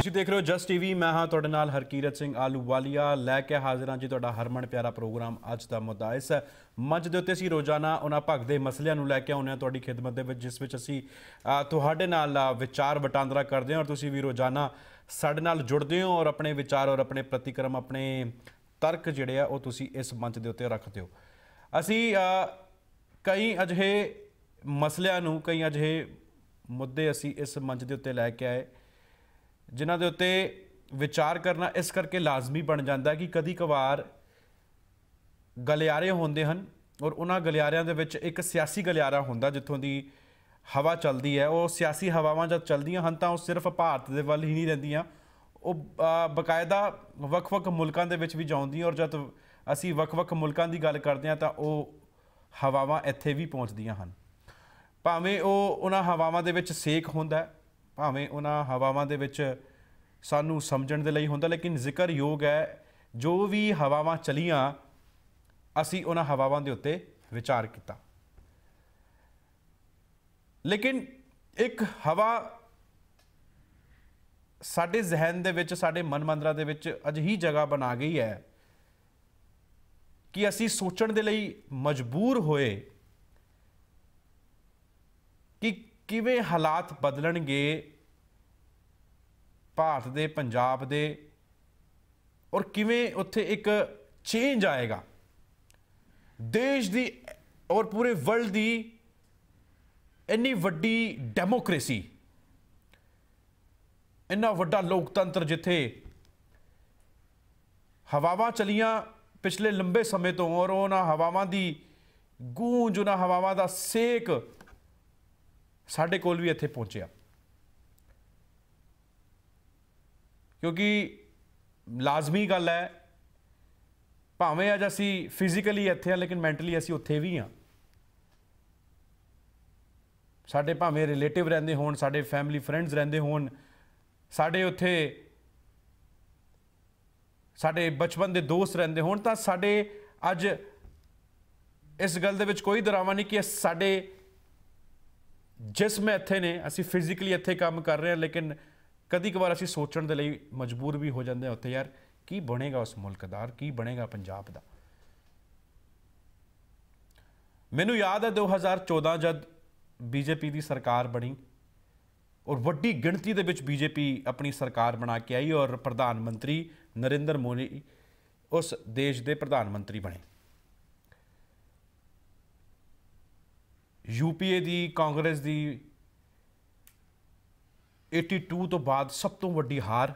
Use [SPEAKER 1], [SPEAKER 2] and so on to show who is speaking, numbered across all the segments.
[SPEAKER 1] ਤੁਸੀਂ ਦੇਖ ਰਹੇ ਹੋ ਜਸਟ ਟੀਵੀ। ਮੈਂ ਹਾਂ ਤੁਹਾਡੇ ਨਾਲ ਹਰਕੀਰਤ ਸਿੰਘ ਆਲੂਵਾਲੀਆ ਲੈ ਕੇ ਹਾਜ਼ਰ ਹਾਂ ਜੀ ਤੁਹਾਡਾ ਹਰਮਨ ਪਿਆਰਾ ਪ੍ਰੋਗਰਾਮ। ਅੱਜ ਦਾ ਮੁੱਦਾ ਇਸ ਮੰਚ ਦੇ ਉੱਤੇ ਅਸੀਂ ਰੋਜ਼ਾਨਾ ਉਹਨਾਂ ਭਗਦੇ ਮਸਲਿਆਂ ਨੂੰ ਲੈ ਕੇ ਆਉਂਦੇ ਹਾਂ ਤੁਹਾਡੀ ਖਿਦਮਤ ਦੇ ਵਿੱਚ, ਜਿਸ ਵਿੱਚ ਅਸੀਂ ਤੁਹਾਡੇ ਨਾਲ ਵਿਚਾਰ ਵਟਾਂਦਰਾ ਕਰਦੇ ਹਾਂ ਔਰ ਤੁਸੀਂ ਵੀ ਰੋਜ਼ਾਨਾ ਸਾਡੇ ਨਾਲ ਜੁੜਦੇ ਹੋ ਔਰ ਆਪਣੇ ਵਿਚਾਰ ਔਰ ਆਪਣੇ ਪ੍ਰਤੀਕਰਮ, ਆਪਣੇ ਤਰਕ ਜਿਹੜੇ ਆ ਉਹ ਤੁਸੀਂ ਇਸ ਮੰਚ ਦੇ ਉੱਤੇ ਰੱਖਦੇ ਹੋ। ਅਸੀਂ ਕਈ ਅਜਿਹੇ ਮਸਲਿਆਂ ਨੂੰ, ਕਈ ਅਜਿਹੇ ਮੁੱਦੇ ਅਸੀਂ ਇਸ ਮੰਚ ਦੇ ਉੱਤੇ ਲੈ ਕੇ ਆਏ ਜਿਨ੍ਹਾਂ ਦੇ ਉੱਤੇ ਵਿਚਾਰ ਕਰਨਾ ਇਸ ਕਰਕੇ ਲਾਜ਼ਮੀ ਬਣ ਜਾਂਦਾ ਕਿ ਕਦੀ ਕਵਾਰ ਗਲਿਆਰੇ ਹੁੰਦੇ ਹਨ ਔਰ ਉਹਨਾਂ ਗਲਿਆਰਿਆਂ ਦੇ ਵਿੱਚ ਇੱਕ ਸਿਆਸੀ ਗਲਿਆਰਾ ਹੁੰਦਾ ਜਿੱਥੋਂ ਦੀ ਹਵਾ ਚੱਲਦੀ ਹੈ। ਉਹ ਸਿਆਸੀ ਹਵਾਵਾਂ ਜਦ ਚੱਲਦੀਆਂ ਹਨ ਤਾਂ ਉਹ ਸਿਰਫ ਭਾਰਤ ਦੇ ਵੱਲ ਹੀ ਨਹੀਂ ਰਹਿੰਦੀਆਂ, ਉਹ ਬਕਾਇਦਾ ਵੱਖ-ਵੱਖ ਮੁਲਕਾਂ ਦੇ ਵਿੱਚ ਵੀ ਜਾਂਦੀਆਂ ਔਰ ਜਦ ਅਸੀਂ ਵੱਖ-ਵੱਖ ਮੁਲਕਾਂ ਦੀ ਗੱਲ ਕਰਦੇ ਹਾਂ ਤਾਂ ਉਹ ਹਵਾਵਾਂ ਇੱਥੇ ਵੀ ਪਹੁੰਚਦੀਆਂ ਹਨ। ਭਾਵੇਂ ਉਹ ਉਹਨਾਂ ਹਵਾਵਾਂ ਦੇ ਵਿੱਚ ਸੇਕ ਹੁੰਦਾ, ਭਾਵੇਂ ਉਹਨਾਂ ਹਵਾਵਾਂ ਦੇ ਵਿੱਚ ਸਾਨੂੰ ਸਮਝਣ ਦੇ ਲਈ ਹੁੰਦਾ, ਲੇਕਿਨ ਜ਼ਿਕਰਯੋਗ ਹੈ ਜੋ ਵੀ ਹਵਾਵਾਂ ਚਲੀਆਂ ਅਸੀਂ ਉਹਨਾਂ ਹਵਾਵਾਂ ਦੇ ਉੱਤੇ ਵਿਚਾਰ ਕੀਤਾ। ਲੇਕਿਨ ਇੱਕ ਹਵਾ ਸਾਡੇ ਜ਼ਿਹਨ ਦੇ ਵਿੱਚ, ਸਾਡੇ ਮਨ ਮੰਦਰਾਂ ਦੇ ਵਿੱਚ ਅਜਿਹੀ ਜਗ੍ਹਾ ਬਣਾ ਗਈ ਹੈ ਕਿ ਅਸੀਂ ਸੋਚਣ ਦੇ ਲਈ ਮਜਬੂਰ ਹੋਏ ਕਿ ਕਿਵੇਂ ਹਾਲਾਤ ਬਦਲਣਗੇ ਭਾਰਤ ਦੇ, ਪੰਜਾਬ ਦੇ, ਔਰ ਕਿਵੇਂ ਉੱਥੇ ਇੱਕ ਚੇਂਜ ਆਏਗਾ ਦੇਸ਼ ਦੀ ਔਰ ਪੂਰੇ ਵਰਲਡ ਦੀ। ਇੰਨੀ ਵੱਡੀ ਡੈਮੋਕ੍ਰੇਸੀ, ਇੰਨਾ ਵੱਡਾ ਲੋਕਤੰਤਰ ਜਿੱਥੇ ਹਵਾਵਾਂ ਚਲੀਆਂ ਪਿਛਲੇ ਲੰਬੇ ਸਮੇਂ ਤੋਂ ਔਰ ਉਹਨਾਂ ਹਵਾਵਾਂ ਦੀ ਗੂੰਜ, ਉਹਨਾਂ ਹਵਾਵਾਂ ਦਾ ਸੇਕ ਸਾਡੇ ਕੋਲ ਵੀ ਇੱਥੇ ਪਹੁੰਚਿਆ। ਕਿਉਂਕਿ ਲਾਜ਼ਮੀ ਗੱਲ ਹੈ, ਭਾਵੇਂ ਅੱਜ ਅਸੀਂ ਫਿਜ਼ੀਕਲੀ ਇੱਥੇ ਹਾਂ ਲੇਕਿਨ ਮੈਂਟਲੀ ਅਸੀਂ ਉੱਥੇ ਵੀ ਹਾਂ। ਸਾਡੇ ਭਾਵੇਂ ਰਿਲੇਟਿਵ ਰਹਿੰਦੇ ਹੋਣ, ਸਾਡੇ ਫੈਮਿਲੀ ਫਰੈਂਡਸ ਰਹਿੰਦੇ ਹੋਣ, ਸਾਡੇ ਉੱਥੇ ਸਾਡੇ ਬਚਪਨ ਦੇ ਦੋਸਤ ਰਹਿੰਦੇ ਹੋਣ, ਤਾਂ ਸਾਡੇ ਅੱਜ ਇਸ ਗੱਲ ਦੇ ਵਿੱਚ ਕੋਈ ਦਰਾਵਾ ਨਹੀਂ ਕਿ ਸਾਡੇ ਜਿਸਮ ਇੱਥੇ ਨੇ, ਅਸੀਂ ਫਿਜ਼ੀਕਲੀ ਇੱਥੇ ਕੰਮ ਕਰ ਰਹੇ ਹਾਂ, ਲੇਕਿਨ ਕਦੀ ਕਵਾਰ ਅਸੀਂ ਸੋਚਣ ਦੇ ਲਈ ਮਜਬੂਰ ਵੀ ਹੋ ਜਾਂਦੇ ਹਾਂ ਉੱਥੇ, ਯਾਰ ਕੀ ਬਣੇਗਾ ਉਸ ਮੁਲਕ ਦਾ, ਕੀ ਬਣੇਗਾ ਪੰਜਾਬ ਦਾ। ਮੈਨੂੰ ਯਾਦ ਹੈ 2014 ਜਦ ਬੀਜੇਪੀ ਦੀ ਸਰਕਾਰ ਬਣੀ ਔਰ ਵੱਡੀ ਗਿਣਤੀ ਦੇ ਵਿੱਚ ਬੀਜੇਪੀ ਆਪਣੀ ਸਰਕਾਰ ਬਣਾ ਕੇ ਆਈ ਔਰ ਪ੍ਰਧਾਨ ਮੰਤਰੀ ਨਰਿੰਦਰ ਮੋਦੀ ਉਸ ਦੇਸ਼ ਦੇ ਪ੍ਰਧਾਨ ਮੰਤਰੀ ਬਣੇ। ਯੂਪੀਏ ਦੀ, ਕਾਂਗਰਸ ਦੀ 82 ਤੋਂ ਬਾਅਦ ਸਭ ਤੋਂ ਵੱਡੀ ਹਾਰ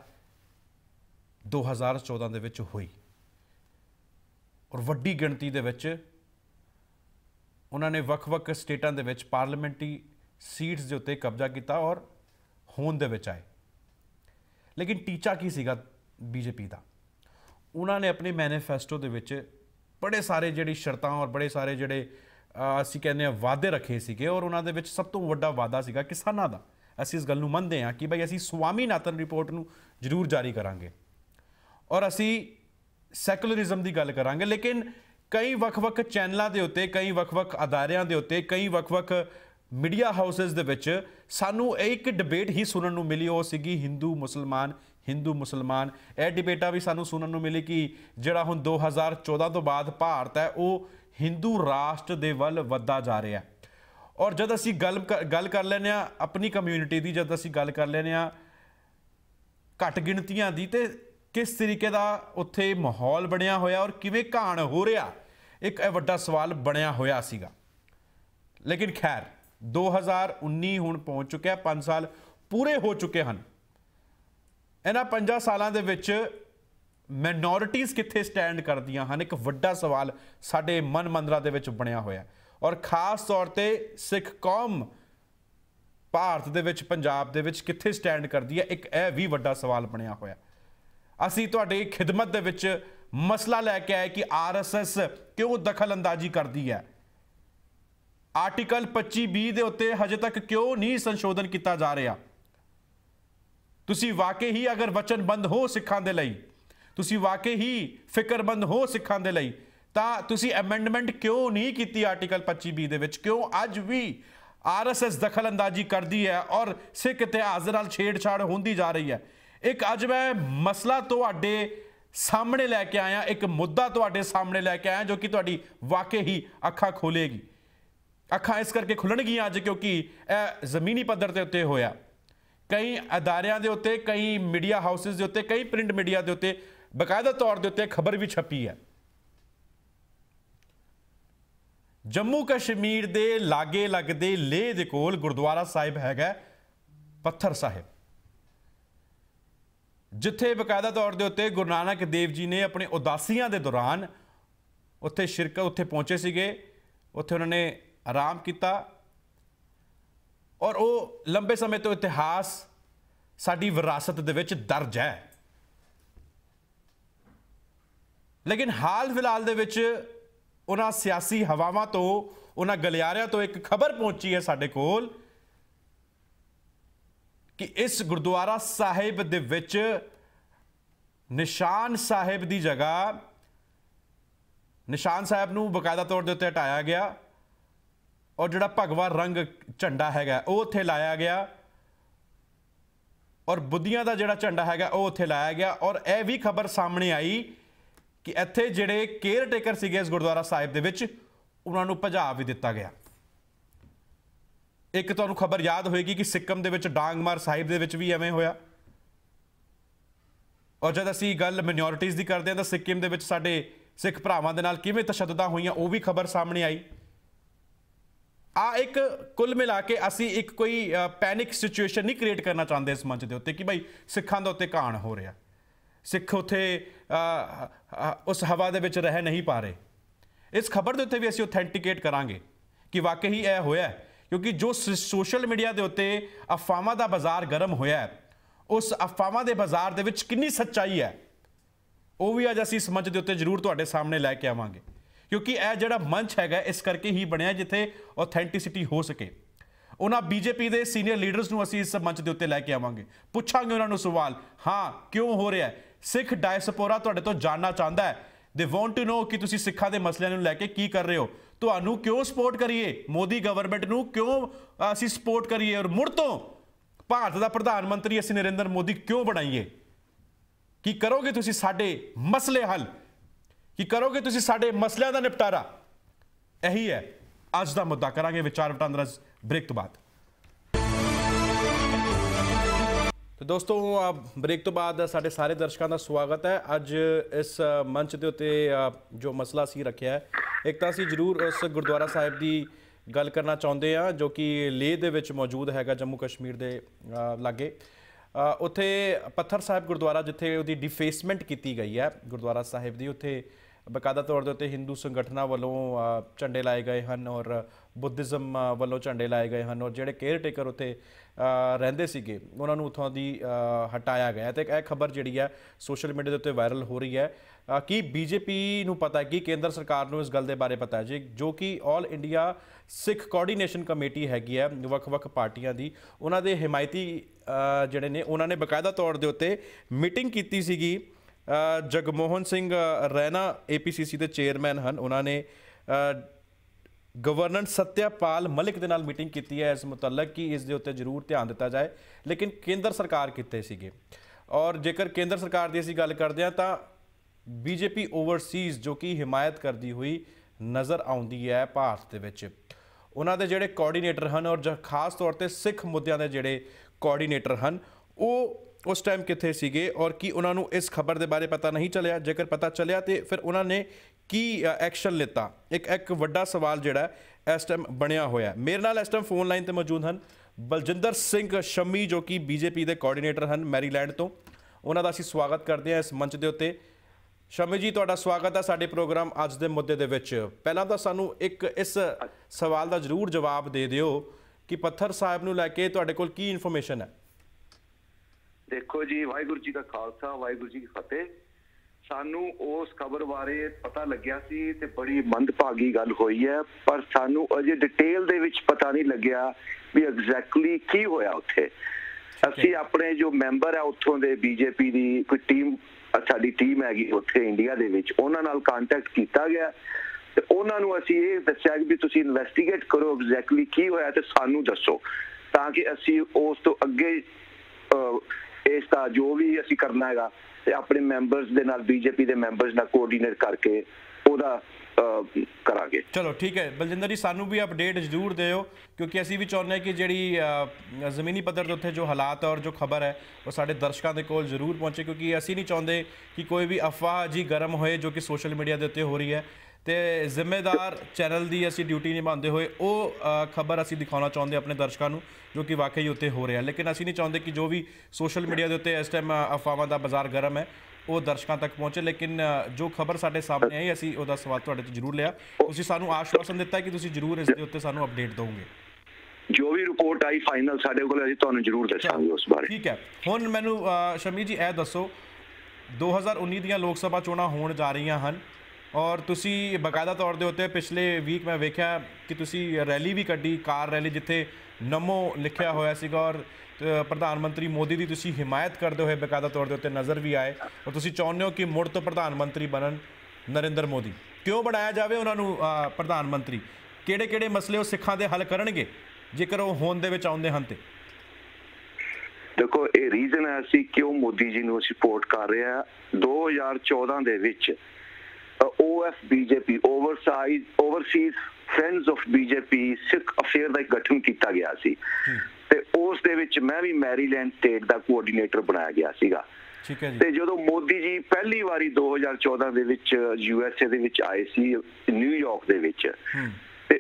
[SPEAKER 1] 2014 ਦੇ ਵਿੱਚ ਹੋਈ ਔਰ ਵੱਡੀ ਗਿਣਤੀ ਦੇ ਵਿੱਚ ਉਹਨਾਂ ਨੇ ਵੱਖ-ਵੱਖ ਸਟੇਟਾਂ ਦੇ ਵਿੱਚ ਪਾਰਲੀਮੈਂਟਰੀ ਸੀਟਸ ਦੇ ਉੱਤੇ ਕਬਜ਼ਾ ਕੀਤਾ ਔਰ ਹੋਂਦ ਦੇ ਵਿੱਚ ਆਏ। ਲੇਕਿਨ ਟੀਚਾ ਕੀ ਸੀਗਾ ਬੀਜੇਪੀ ਦਾ? ਉਹਨਾਂ ਨੇ ਆਪਣੇ ਮੈਨੀਫੈਸਟੋ ਦੇ ਵਿੱਚ ਬੜੇ ਸਾਰੇ ਜਿਹੜੀ ਸ਼ਰਤਾਂ ਔਰ ਬੜੇ ਸਾਰੇ ਜਿਹੜੇ ਅਸੀਂ ਕਹਿੰਦੇ ਹਾਂ ਵਾਅਦੇ ਰੱਖੇ ਸੀਗੇ ਔਰ ਉਹਨਾਂ ਦੇ ਵਿੱਚ ਸਭ ਤੋਂ ਵੱਡਾ ਵਾਅਦਾ ਸੀਗਾ ਕਿਸਾਨਾਂ ਦਾ। ਅਸੀਂ ਇਸ ਗੱਲ ਨੂੰ ਮੰਨਦੇ ਹਾਂ ਕਿ ਭਾਈ ਅਸੀਂ ਸਵਾਮੀਨਾਥਨ ਰਿਪੋਰਟ ਨੂੰ ਜ਼ਰੂਰ ਜਾਰੀ ਕਰਾਂਗੇ ਔਰ ਅਸੀਂ ਸੈਕੂਲਰਿਜ਼ਮ ਦੀ ਗੱਲ ਕਰਾਂਗੇ। ਲੇਕਿਨ ਕਈ ਵੱਖ-ਵੱਖ ਚੈਨਲਾਂ ਦੇ ਉੱਤੇ, ਕਈ ਵੱਖ-ਵੱਖ ਅਦਾਰਿਆਂ ਦੇ ਉੱਤੇ, ਕਈ ਵੱਖ-ਵੱਖ ਮੀਡੀਆ ਹਾਊਸਿਸ ਦੇ ਵਿੱਚ ਸਾਨੂੰ ਇੱਕ ਡਿਬੇਟ ਹੀ ਸੁਣਨ ਨੂੰ ਮਿਲੀ, ਉਹ ਸੀਗੀ ਹਿੰਦੂ ਮੁਸਲਮਾਨ, ਹਿੰਦੂ ਮੁਸਲਮਾਨ। ਇਹ ਡਿਬੇਟਾਂ ਵੀ ਸਾਨੂੰ ਸੁਣਨ ਨੂੰ ਮਿਲੀ ਕਿ ਜਿਹੜਾ ਹੁਣ 2014 ਤੋਂ ਬਾਅਦ ਭਾਰਤ ਹੈ ਉਹ ਹਿੰਦੂ ਰਾਸ਼ਟਰ ਦੇ ਵੱਲ ਵੱਧਦਾ ਜਾ ਰਿਹਾ। ਔਰ ਜਦ ਅਸੀਂ ਗੱਲ ਕਰ ਲੈਂਦੇ ਹਾਂ ਆਪਣੀ ਕਮਿਊਨਿਟੀ ਦੀ, ਜਦ ਅਸੀਂ ਗੱਲ ਕਰ ਲੈਂਦੇ ਹਾਂ ਘੱਟ ਗਿਣਤੀਆਂ ਦੀ, ਤੇ ਕਿਸ ਤਰੀਕੇ ਦਾ ਉੱਥੇ ਮਾਹੌਲ ਬਣਿਆ ਹੋਇਆ ਔਰ ਕਿਵੇਂ ਘਾਣ ਹੋ ਰਿਹਾ, ਇੱਕ ਇਹ ਵੱਡਾ ਸਵਾਲ ਬਣਿਆ ਹੋਇਆ ਸੀਗਾ। ਲੇਕਿਨ ਖੈਰ 2019 ਹੁਣ ਪਹੁੰਚ ਚੁੱਕਿਆ, 5 ਸਾਲ ਪੂਰੇ ਹੋ ਚੁੱਕੇ ਹਨ। ਇਹਨਾਂ 5 ਸਾਲਾਂ ਦੇ ਵਿੱਚ ਮਾਈਨੋਰਿਟੀਜ਼ ਕਿੱਥੇ ਸਟੈਂਡ ਕਰਦੀਆਂ ਹਨ, ਇੱਕ ਵੱਡਾ ਸਵਾਲ ਸਾਡੇ ਮਨ ਮੰਦਰਾਂ ਦੇ ਵਿੱਚ ਬਣਿਆ ਹੋਇਆ ਔਰ ਖਾਸ ਤੌਰ ਤੇ ਸਿੱਖ ਕੌਮ ਭਾਰਤ ਦੇ ਵਿੱਚ, ਪੰਜਾਬ ਦੇ ਵਿੱਚ ਕਿੱਥੇ ਸਟੈਂਡ ਕਰਦੀ ਹੈ, ਇੱਕ ਇਹ ਵੀ ਵੱਡਾ ਸਵਾਲ ਬਣਿਆ ਹੋਇਆ। ਅਸੀਂ ਤੁਹਾਡੀ ਖਿਦਮਤ ਦੇ ਵਿੱਚ ਮਸਲਾ ਲੈ ਕੇ ਆਏ ਕਿ RSS ਕਿਉਂ ਦਖਲ ਅੰਦਾਜ਼ੀ ਕਰਦੀ ਹੈ, ਆਰਟੀਕਲ 25B ਦੇ ਉੱਤੇ ਹਜੇ ਤੱਕ ਕਿਉਂ ਨਹੀਂ ਸੰਸ਼ੋਧਨ ਕੀਤਾ ਜਾ ਰਿਹਾ। ਤੁਸੀਂ ਵਾਕਈ ਹੀ ਅਗਰ ਵਚਨਬੰਧ ਹੋ ਸਿੱਖਾਂ ਦੇ ਲਈ, ਤੁਸੀਂ ਵਾਕਈ ਹੀ ਫਿਕਰਮੰਦ ਹੋ ਸਿੱਖਾਂ ਦੇ ਲਈ, ਤਾਂ ਤੁਸੀਂ ਅਮੈਂਡਮੈਂਟ ਕਿਉਂ ਨਹੀਂ ਕੀਤੀ ਆਰਟੀਕਲ 25B ਦੇ ਵਿੱਚ? ਕਿਉਂ ਅੱਜ ਵੀ RSS ਦਖਲ ਅੰਦਾਜ਼ੀ ਕਰਦੀ ਹੈ ਔਰ ਸਿੱਖ ਇਤਿਹਾਸ ਦੇ ਨਾਲ ਛੇੜਛਾੜ ਹੁੰਦੀ ਜਾ ਰਹੀ ਹੈ? एक अज मैं मसला तुहाडे सामने लैके आया, एक मुद्दा तुहाडे सामने लैके आया जो कि तुहाडी वाकई ही अखां खोलेगी। अखां इस करके खुलणगियां अज क्योंकि यह जमीनी पद्धर के उत्ते होया। कई अदारियां दे उत्ते, कई मीडिया हाउसिस दे उत्ते, कई प्रिंट मीडिया दे उत्ते बकायदा तौर के उत्ते खबर भी छपी है। जम्मू कश्मीर दे लागे लगदे लेह दे कोल गुरुद्वारा साहिब हैगा पत्थर साहिब, जिथे बकायदा तौर के उत्ते गुरु नानक देव जी ने अपने उदासियां के दौरान उत्थे शिरकत उत्थे पहुंचे सीगे, उत्थे उन्होंने आराम किया और वो लंबे समय तो इतिहास साडी विरासत दे विच दर्ज है। लेकिन हाल फिलहाल दे विच उन्हां सियासी हवावां तो, उन्हां गलियारियां तो एक खबर पहुंची है साडे कोल कि इस गुरुद्वारा साहिब दे विच निशान साहिब दी जगह निशान साहिब नूं बकायदा तौर दे उत्ते हटाया गया और जिहड़ा भगवा रंग झंडा हैगा वो उत्थे लाया गया और बुद्धियां दा जिहड़ा झंडा हैगा वो उत्थे लाया गया। और यह भी खबर सामने आई कि इत्थे जिहड़े केयर टेकर सीगे इस गुरुद्वारा साहिब दे विच उन्हां नूं भजा भी दिता गया। एक तुहानूं खबर याद होएगी कि सिक्किम दे विच डांगमार साहिब दे विच भी एवें होया। और जद असीं गल मिनोरिटीज़ की करते हैं तो सिक्किम दे विच साडे सिख भरावां दे नाल किवें तशद्दुदां होईयां वो भी खबर सामने आई। एक कुल मिला के असी एक कोई पैनिक सिचुएशन नहीं क्रिएट करना चाहते इस मंच के उत्ते कि भाई सिखां दे उत्ते घाण हो रहा, सिख उत्थे उस हवा दे विच रह नहीं पा रहे। इस खबर के उत्ते भी असी ऑथेंटिकेट करांगे कि वाकई यह होया है, क्योंकि जो सोशल मीडिया के उत्ते अफवाहां दा बाजार गर्म होया है, उस अफवाहां दे बाजार दे विच कितनी सच्चाई है वो भी अज असी इस मंच के उत्ते जरूर तुहाडे सामने लैके आवांगे। क्योंकि यह जिहड़ा मंच हैगा इस करके ही बनया जिथे ऑथेंटिसिटी हो सके। उन्होंने बीजेपी के सीनियर लीडर्स नूं असीं इस मंच के उत्ते लैके आवांगे, पुछांगे उन्होंने सवाल, हाँ क्यों हो रहा है। सिख डायस्पोरा तुहाडे तो जानना चाहता है, दे वॉन्ट टू नो कि तुसीं सिखां दे मसलिਆਂ नूं लैके की कर रहे हो, तुहानूं क्यों सपोर्ट करिए, मोदी गवर्नमेंट नूं क्यों असीं सपोर्ट करिए और मुड़ तो भारत का प्रधानमंत्री असीं नरेंद्र मोदी क्यों बनाइए। की करोगे तुसीं साडे मसले हल, की करोगे तुसीं साडे मसलिਆਂ का निपटारा। यही है अज का मुद्दा। करांगे विचार वटांदरा ब्रेक तो बाद। तो दोस्तों ब्रेक तो बाद साडे सारे दर्शकों का स्वागत है। अज इस मंच के उत्ते जो मसला असीं रखिया है, एक तो असीं जरूर उस गुरुद्वारा साहिब की गल करना चाहते हैं जो कि लेह दे विच मौजूद हैगा जम्मू कश्मीर के लागे। उत्थे पत्थर साहिब गुरुद्वारा जिथे उहदी डिफेसमेंट की गई है गुरुद्वारा साहिब की, उत्थे बकायदा तौर के उत्ते हिंदू संगठनों वालों झंडे लाए गए हैं और बुद्धिज़म वालों झंडे लाए गए हैं और जिहड़े केयर टेकर उत्ते रहिंदे सीगे उन्हां नूं उत्थों दी हटाया गया। तो एक खबर जिहड़ी है सोशल मीडिया के उत्ते वायरल हो रही है कि बीजेपी नूं पता है कि केंद्र सरकार नूं इस गल दे बारे पता है जी, जो कि all India Sikh coordination committee हैगी है वख-वख पार्टियां दी, उन्हां दे हिमायती जिहड़े ने उन्होंने बकायदा तौर के उत्ते मीटिंग की सीगी। जगमोहन सिंह रैना APCC के चेयरमैन हैं, उन्होंने गवर्नर सत्यपाल मलिक के नाल मीटिंग की है इस मुतलक कि इस दे उत्ते जरूर ध्यान दिता जाए। लेकिन केंद्र सरकार कित्थे सीगे, और जेकर केंद्र सरकार की असीं गल करते हैं तो बीजेपी ओवरसीज़ जो कि हिमायत करती हुई नज़र आउंदी है भारत दे विच। उन्हां दे जिहड़े कोआर्डीनेटर हैं और खास तौर पर सिख मुद्दों के जिहड़े कोआर्डीनेटर हैं वो उस टाइम कित्थे सीगे और कि उन्होंने इस खबर के बारे पता नहीं चलिया। जेकर पता चलिया तो फिर उन्होंने की एक्शन लिता, एक वड्डा सवाल जिहड़ा इस टाइम बनया होया। मेरे नाल इस टाइम फोन लाइन पर मौजूद हैं बलजिंदर सिंह शम्मी जो कि बीजेपी के कोआर्डीनेटर हैं मैरीलैंड तो। उन्हों का असीं स्वागत करते हैं इस मंच के उत्ते। शम्मी जी तुहाडा स्वागत है साडे प्रोग्राम अज दे मुद्दे दे विच। पहलां तां सानूं एक इस सवाल का जरूर जवाब दे दिओ कि पत्थर साहिब नूं लैके तुहाडे कोल की इन्फॉर्मेशन है।
[SPEAKER 2] देखो जी, वाहिगुरू जी का खालसा वाहिगुरू जी की फतेह। सानू उस खबर बारे पता लग्या सी ते बड़ी मंदभागी गल हुई है, पर सानू अजे डिटेल दे विच पता नहीं लग्या भी एग्जैक्टली की होया उत्थे। असी अपने जो मैंबर है उत्थों दे बीजेपी दी कोई टीम साडी टीम हैगी उत्थे इंडिया दे विच, उन्हां नाल कांटैक्ट कीता गया ते उन्हां नूं असी ये दस्सिया कि तुसीं इन्वेस्टिगेट करो एग्जैक्टली की होया ते सानू दसो ताकि असी उस तो अगे ਇਸ ਦਾ ਜੋ ਵੀ ਅਸੀਂ ਕਰਨਾ ਹੈਗਾ ਤੇ ਆਪਣੇ ਮੈਂਬਰਸ ਦੇ ਨਾਲ ਬੀਜੇਪੀ ਦੇ ਮੈਂਬਰਸ ਨਾਲ ਕੋਆਰਡੀਨੇਟ ਕਰਕੇ ਉਹਦਾ ਕਰਾਂਗੇ।
[SPEAKER 1] ਚਲੋ ਠੀਕ ਹੈ ਬਲਜਿੰਦਰ ਜੀ, ਸਾਨੂੰ ਵੀ ਅਪਡੇਟ ਜ਼ਰੂਰ ਦਿਓ ਕਿਉਂਕਿ ਅਸੀਂ ਵੀ ਚਾਹੁੰਦੇ ਹਾਂ ਕਿ ਜਿਹੜੀ ਜ਼ਮੀਨੀ ਪੱਧਰ ਦੇ ਉੱਤੇ ਜੋ ਹਾਲਾਤ ਔਰ ਜੋ ਖਬਰ ਹੈ ਉਹ ਸਾਡੇ ਦਰਸ਼ਕਾਂ ਦੇ ਕੋਲ ਜ਼ਰੂਰ ਪਹੁੰਚੇ, ਕਿਉਂਕਿ ਅਸੀਂ ਨਹੀਂ ਚਾਹੁੰਦੇ ਕਿ ਕੋਈ ਵੀ ਅਫਵਾਹ ਜੀ ਗਰਮ ਹੋਏ ਜੋ ਕਿ ਸੋਸ਼ਲ ਮੀਡੀਆ ਦੇ ਉੱਤੇ ਹੋ ਰਹੀ ਹੈ, ਤੇ ਜ਼ਿੰਮੇਦਾਰ ਚੈਨਲ ਦੀ ਅਸੀਂ ਡਿਊਟੀ ਨਿਭਾਉਂਦੇ ਹੋਏ ਉਹ ਖਬਰ ਅਸੀਂ ਦਿਖਾਉਣਾ ਚਾਹੁੰਦੇ ਆਪਣੇ ਦਰਸ਼ਕਾਂ ਨੂੰ ਜੋ ਕਿ ਵਾਕਈ ਉੱਤੇ ਹੋ ਰਿਹਾ। ਲੇਕਿਨ ਅਸੀਂ ਨਹੀਂ ਚਾਹੁੰਦੇ ਕਿ ਜੋ ਵੀ ਸੋਸ਼ਲ ਮੀਡੀਆ ਦੇ ਉੱਤੇ ਇਸ ਟਾਈਮ ਅਫਵਾਹਾਂ ਦਾ ਬਾਜ਼ਾਰ ਗਰਮ ਹੈ ਉਹ ਦਰਸ਼ਕਾਂ ਤੱਕ ਪਹੁੰਚੇ। ਲੇਕਿਨ ਜੋ ਖਬਰ ਸਾਡੇ ਸਾਹਮਣੇ ਆਈ ਅਸੀਂ ਉਹਦਾ ਸਵਾਲ ਤੁਹਾਡੇ ਤੋਂ ਜ਼ਰੂਰ ਲਿਆ। ਤੁਸੀਂ ਸਾਨੂੰ ਆਸ਼ਵਾਸਨ ਦਿੱਤਾ ਕਿ ਤੁਸੀਂ ਜ਼ਰੂਰ ਇਸ ਦੇ ਉੱਤੇ ਸਾਨੂੰ ਅਪਡੇਟ ਦਿਓਗੇ।
[SPEAKER 2] ਜੋ ਵੀ ਰਿਪੋਰਟ ਆਈ ਫਾਈਨਲ ਸਾਡੇ ਕੋਲ ਅਸੀਂ ਤੁਹਾਨੂੰ ਜ਼ਰੂਰ ਦੱਸਾਂਗੇ ਉਸ ਬਾਰੇ।
[SPEAKER 1] ਠੀਕ ਹੈ, ਹੁਣ ਮੈਨੂੰ ਸ਼ਮੀ ਜੀ ਇਹ ਦੱਸੋ 2019 ਦੀਆਂ ਲੋਕ ਸਭਾ ਚੋਣਾਂ ਹੋਣ ਜਾ ਰਹੀਆਂ ਹਨ ਔਰ ਤੁਸੀਂ ਬਕਾਇਦਾ ਤੌਰ ਦੇ ਉੱਤੇ ਪਿਛਲੇ ਵੀਕ ਮੈਂ ਵੇਖਿਆ ਕਿ ਤੁਸੀਂ ਰੈਲੀ ਵੀ ਕੱਢੀ, ਕਾਰ ਰੈਲੀ, ਜਿੱਥੇ ਨਮੋ ਲਿਖਿਆ ਹੋਇਆ ਸੀਗਾ ਔਰ ਪ੍ਰਧਾਨ ਮੰਤਰੀ ਮੋਦੀ ਦੀ ਤੁਸੀਂ ਹਿਮਾਇਤ ਕਰਦੇ ਹੋਏ ਬਕਾਇਦਾ ਤੌਰ ਦੇ ਉੱਤੇ ਨਜ਼ਰ ਵੀ ਆਏ ਔਰ ਤੁਸੀਂ ਚਾਹੁੰਦੇ ਹੋ ਕਿ ਮੁੜ ਤੋਂ ਪ੍ਰਧਾਨ ਮੰਤਰੀ ਬਣਨ ਨਰਿੰਦਰ ਮੋਦੀ। ਕਿਉਂ ਬਣਾਇਆ ਜਾਵੇ ਉਹਨਾਂ ਨੂੰ ਪ੍ਰਧਾਨ ਮੰਤਰੀ? ਕਿਹੜੇ ਮਸਲੇ ਉਹ ਸਿੱਖਾਂ ਦੇ ਹੱਲ ਕਰਨਗੇ ਜੇਕਰ ਉਹ ਹੋਂਦ ਦੇ ਵਿੱਚ ਆਉਂਦੇ ਹਨ? ਤੇ
[SPEAKER 2] ਦੇਖੋ ਇਹ ਰੀਜ਼ਨ ਹੈ ਅਸੀਂ ਕਿਉਂ ਮੋਦੀ ਜੀ ਨੂੰ ਸਪੋਰਟ ਕਰ ਰਹੇ ਹਾਂ। 2014 ਦੇ ਵਿੱਚ OFBJP overseas friends of BJP Sikh affair ਦਾ ਗਠਨ ਕੀਤਾ ਗਿਆ ਸੀ ਤੇ ਉਸ ਦੇ ਵਿੱਚ ਮੈਂ ਵੀ ਮੈਰੀਲੈਂਡ ਸਟੇਟ ਦਾ ਕੋਆਰਡੀਨੇਟਰ ਬਣਾਇਆ ਗਿਆ ਸੀਗਾ।
[SPEAKER 1] ਠੀਕ ਹੈ ਜੀ।
[SPEAKER 2] ਤੇ ਜਦੋਂ ਮੋਦੀ ਜੀ ਪਹਿਲੀ ਵਾਰੀ 2014 ਦੇ ਵਿੱਚ USA ਦੇ ਵਿੱਚ ਆਏ ਸੀ ਨਿਊਯਾਰਕ ਦੇ ਵਿੱਚ, ਤੇ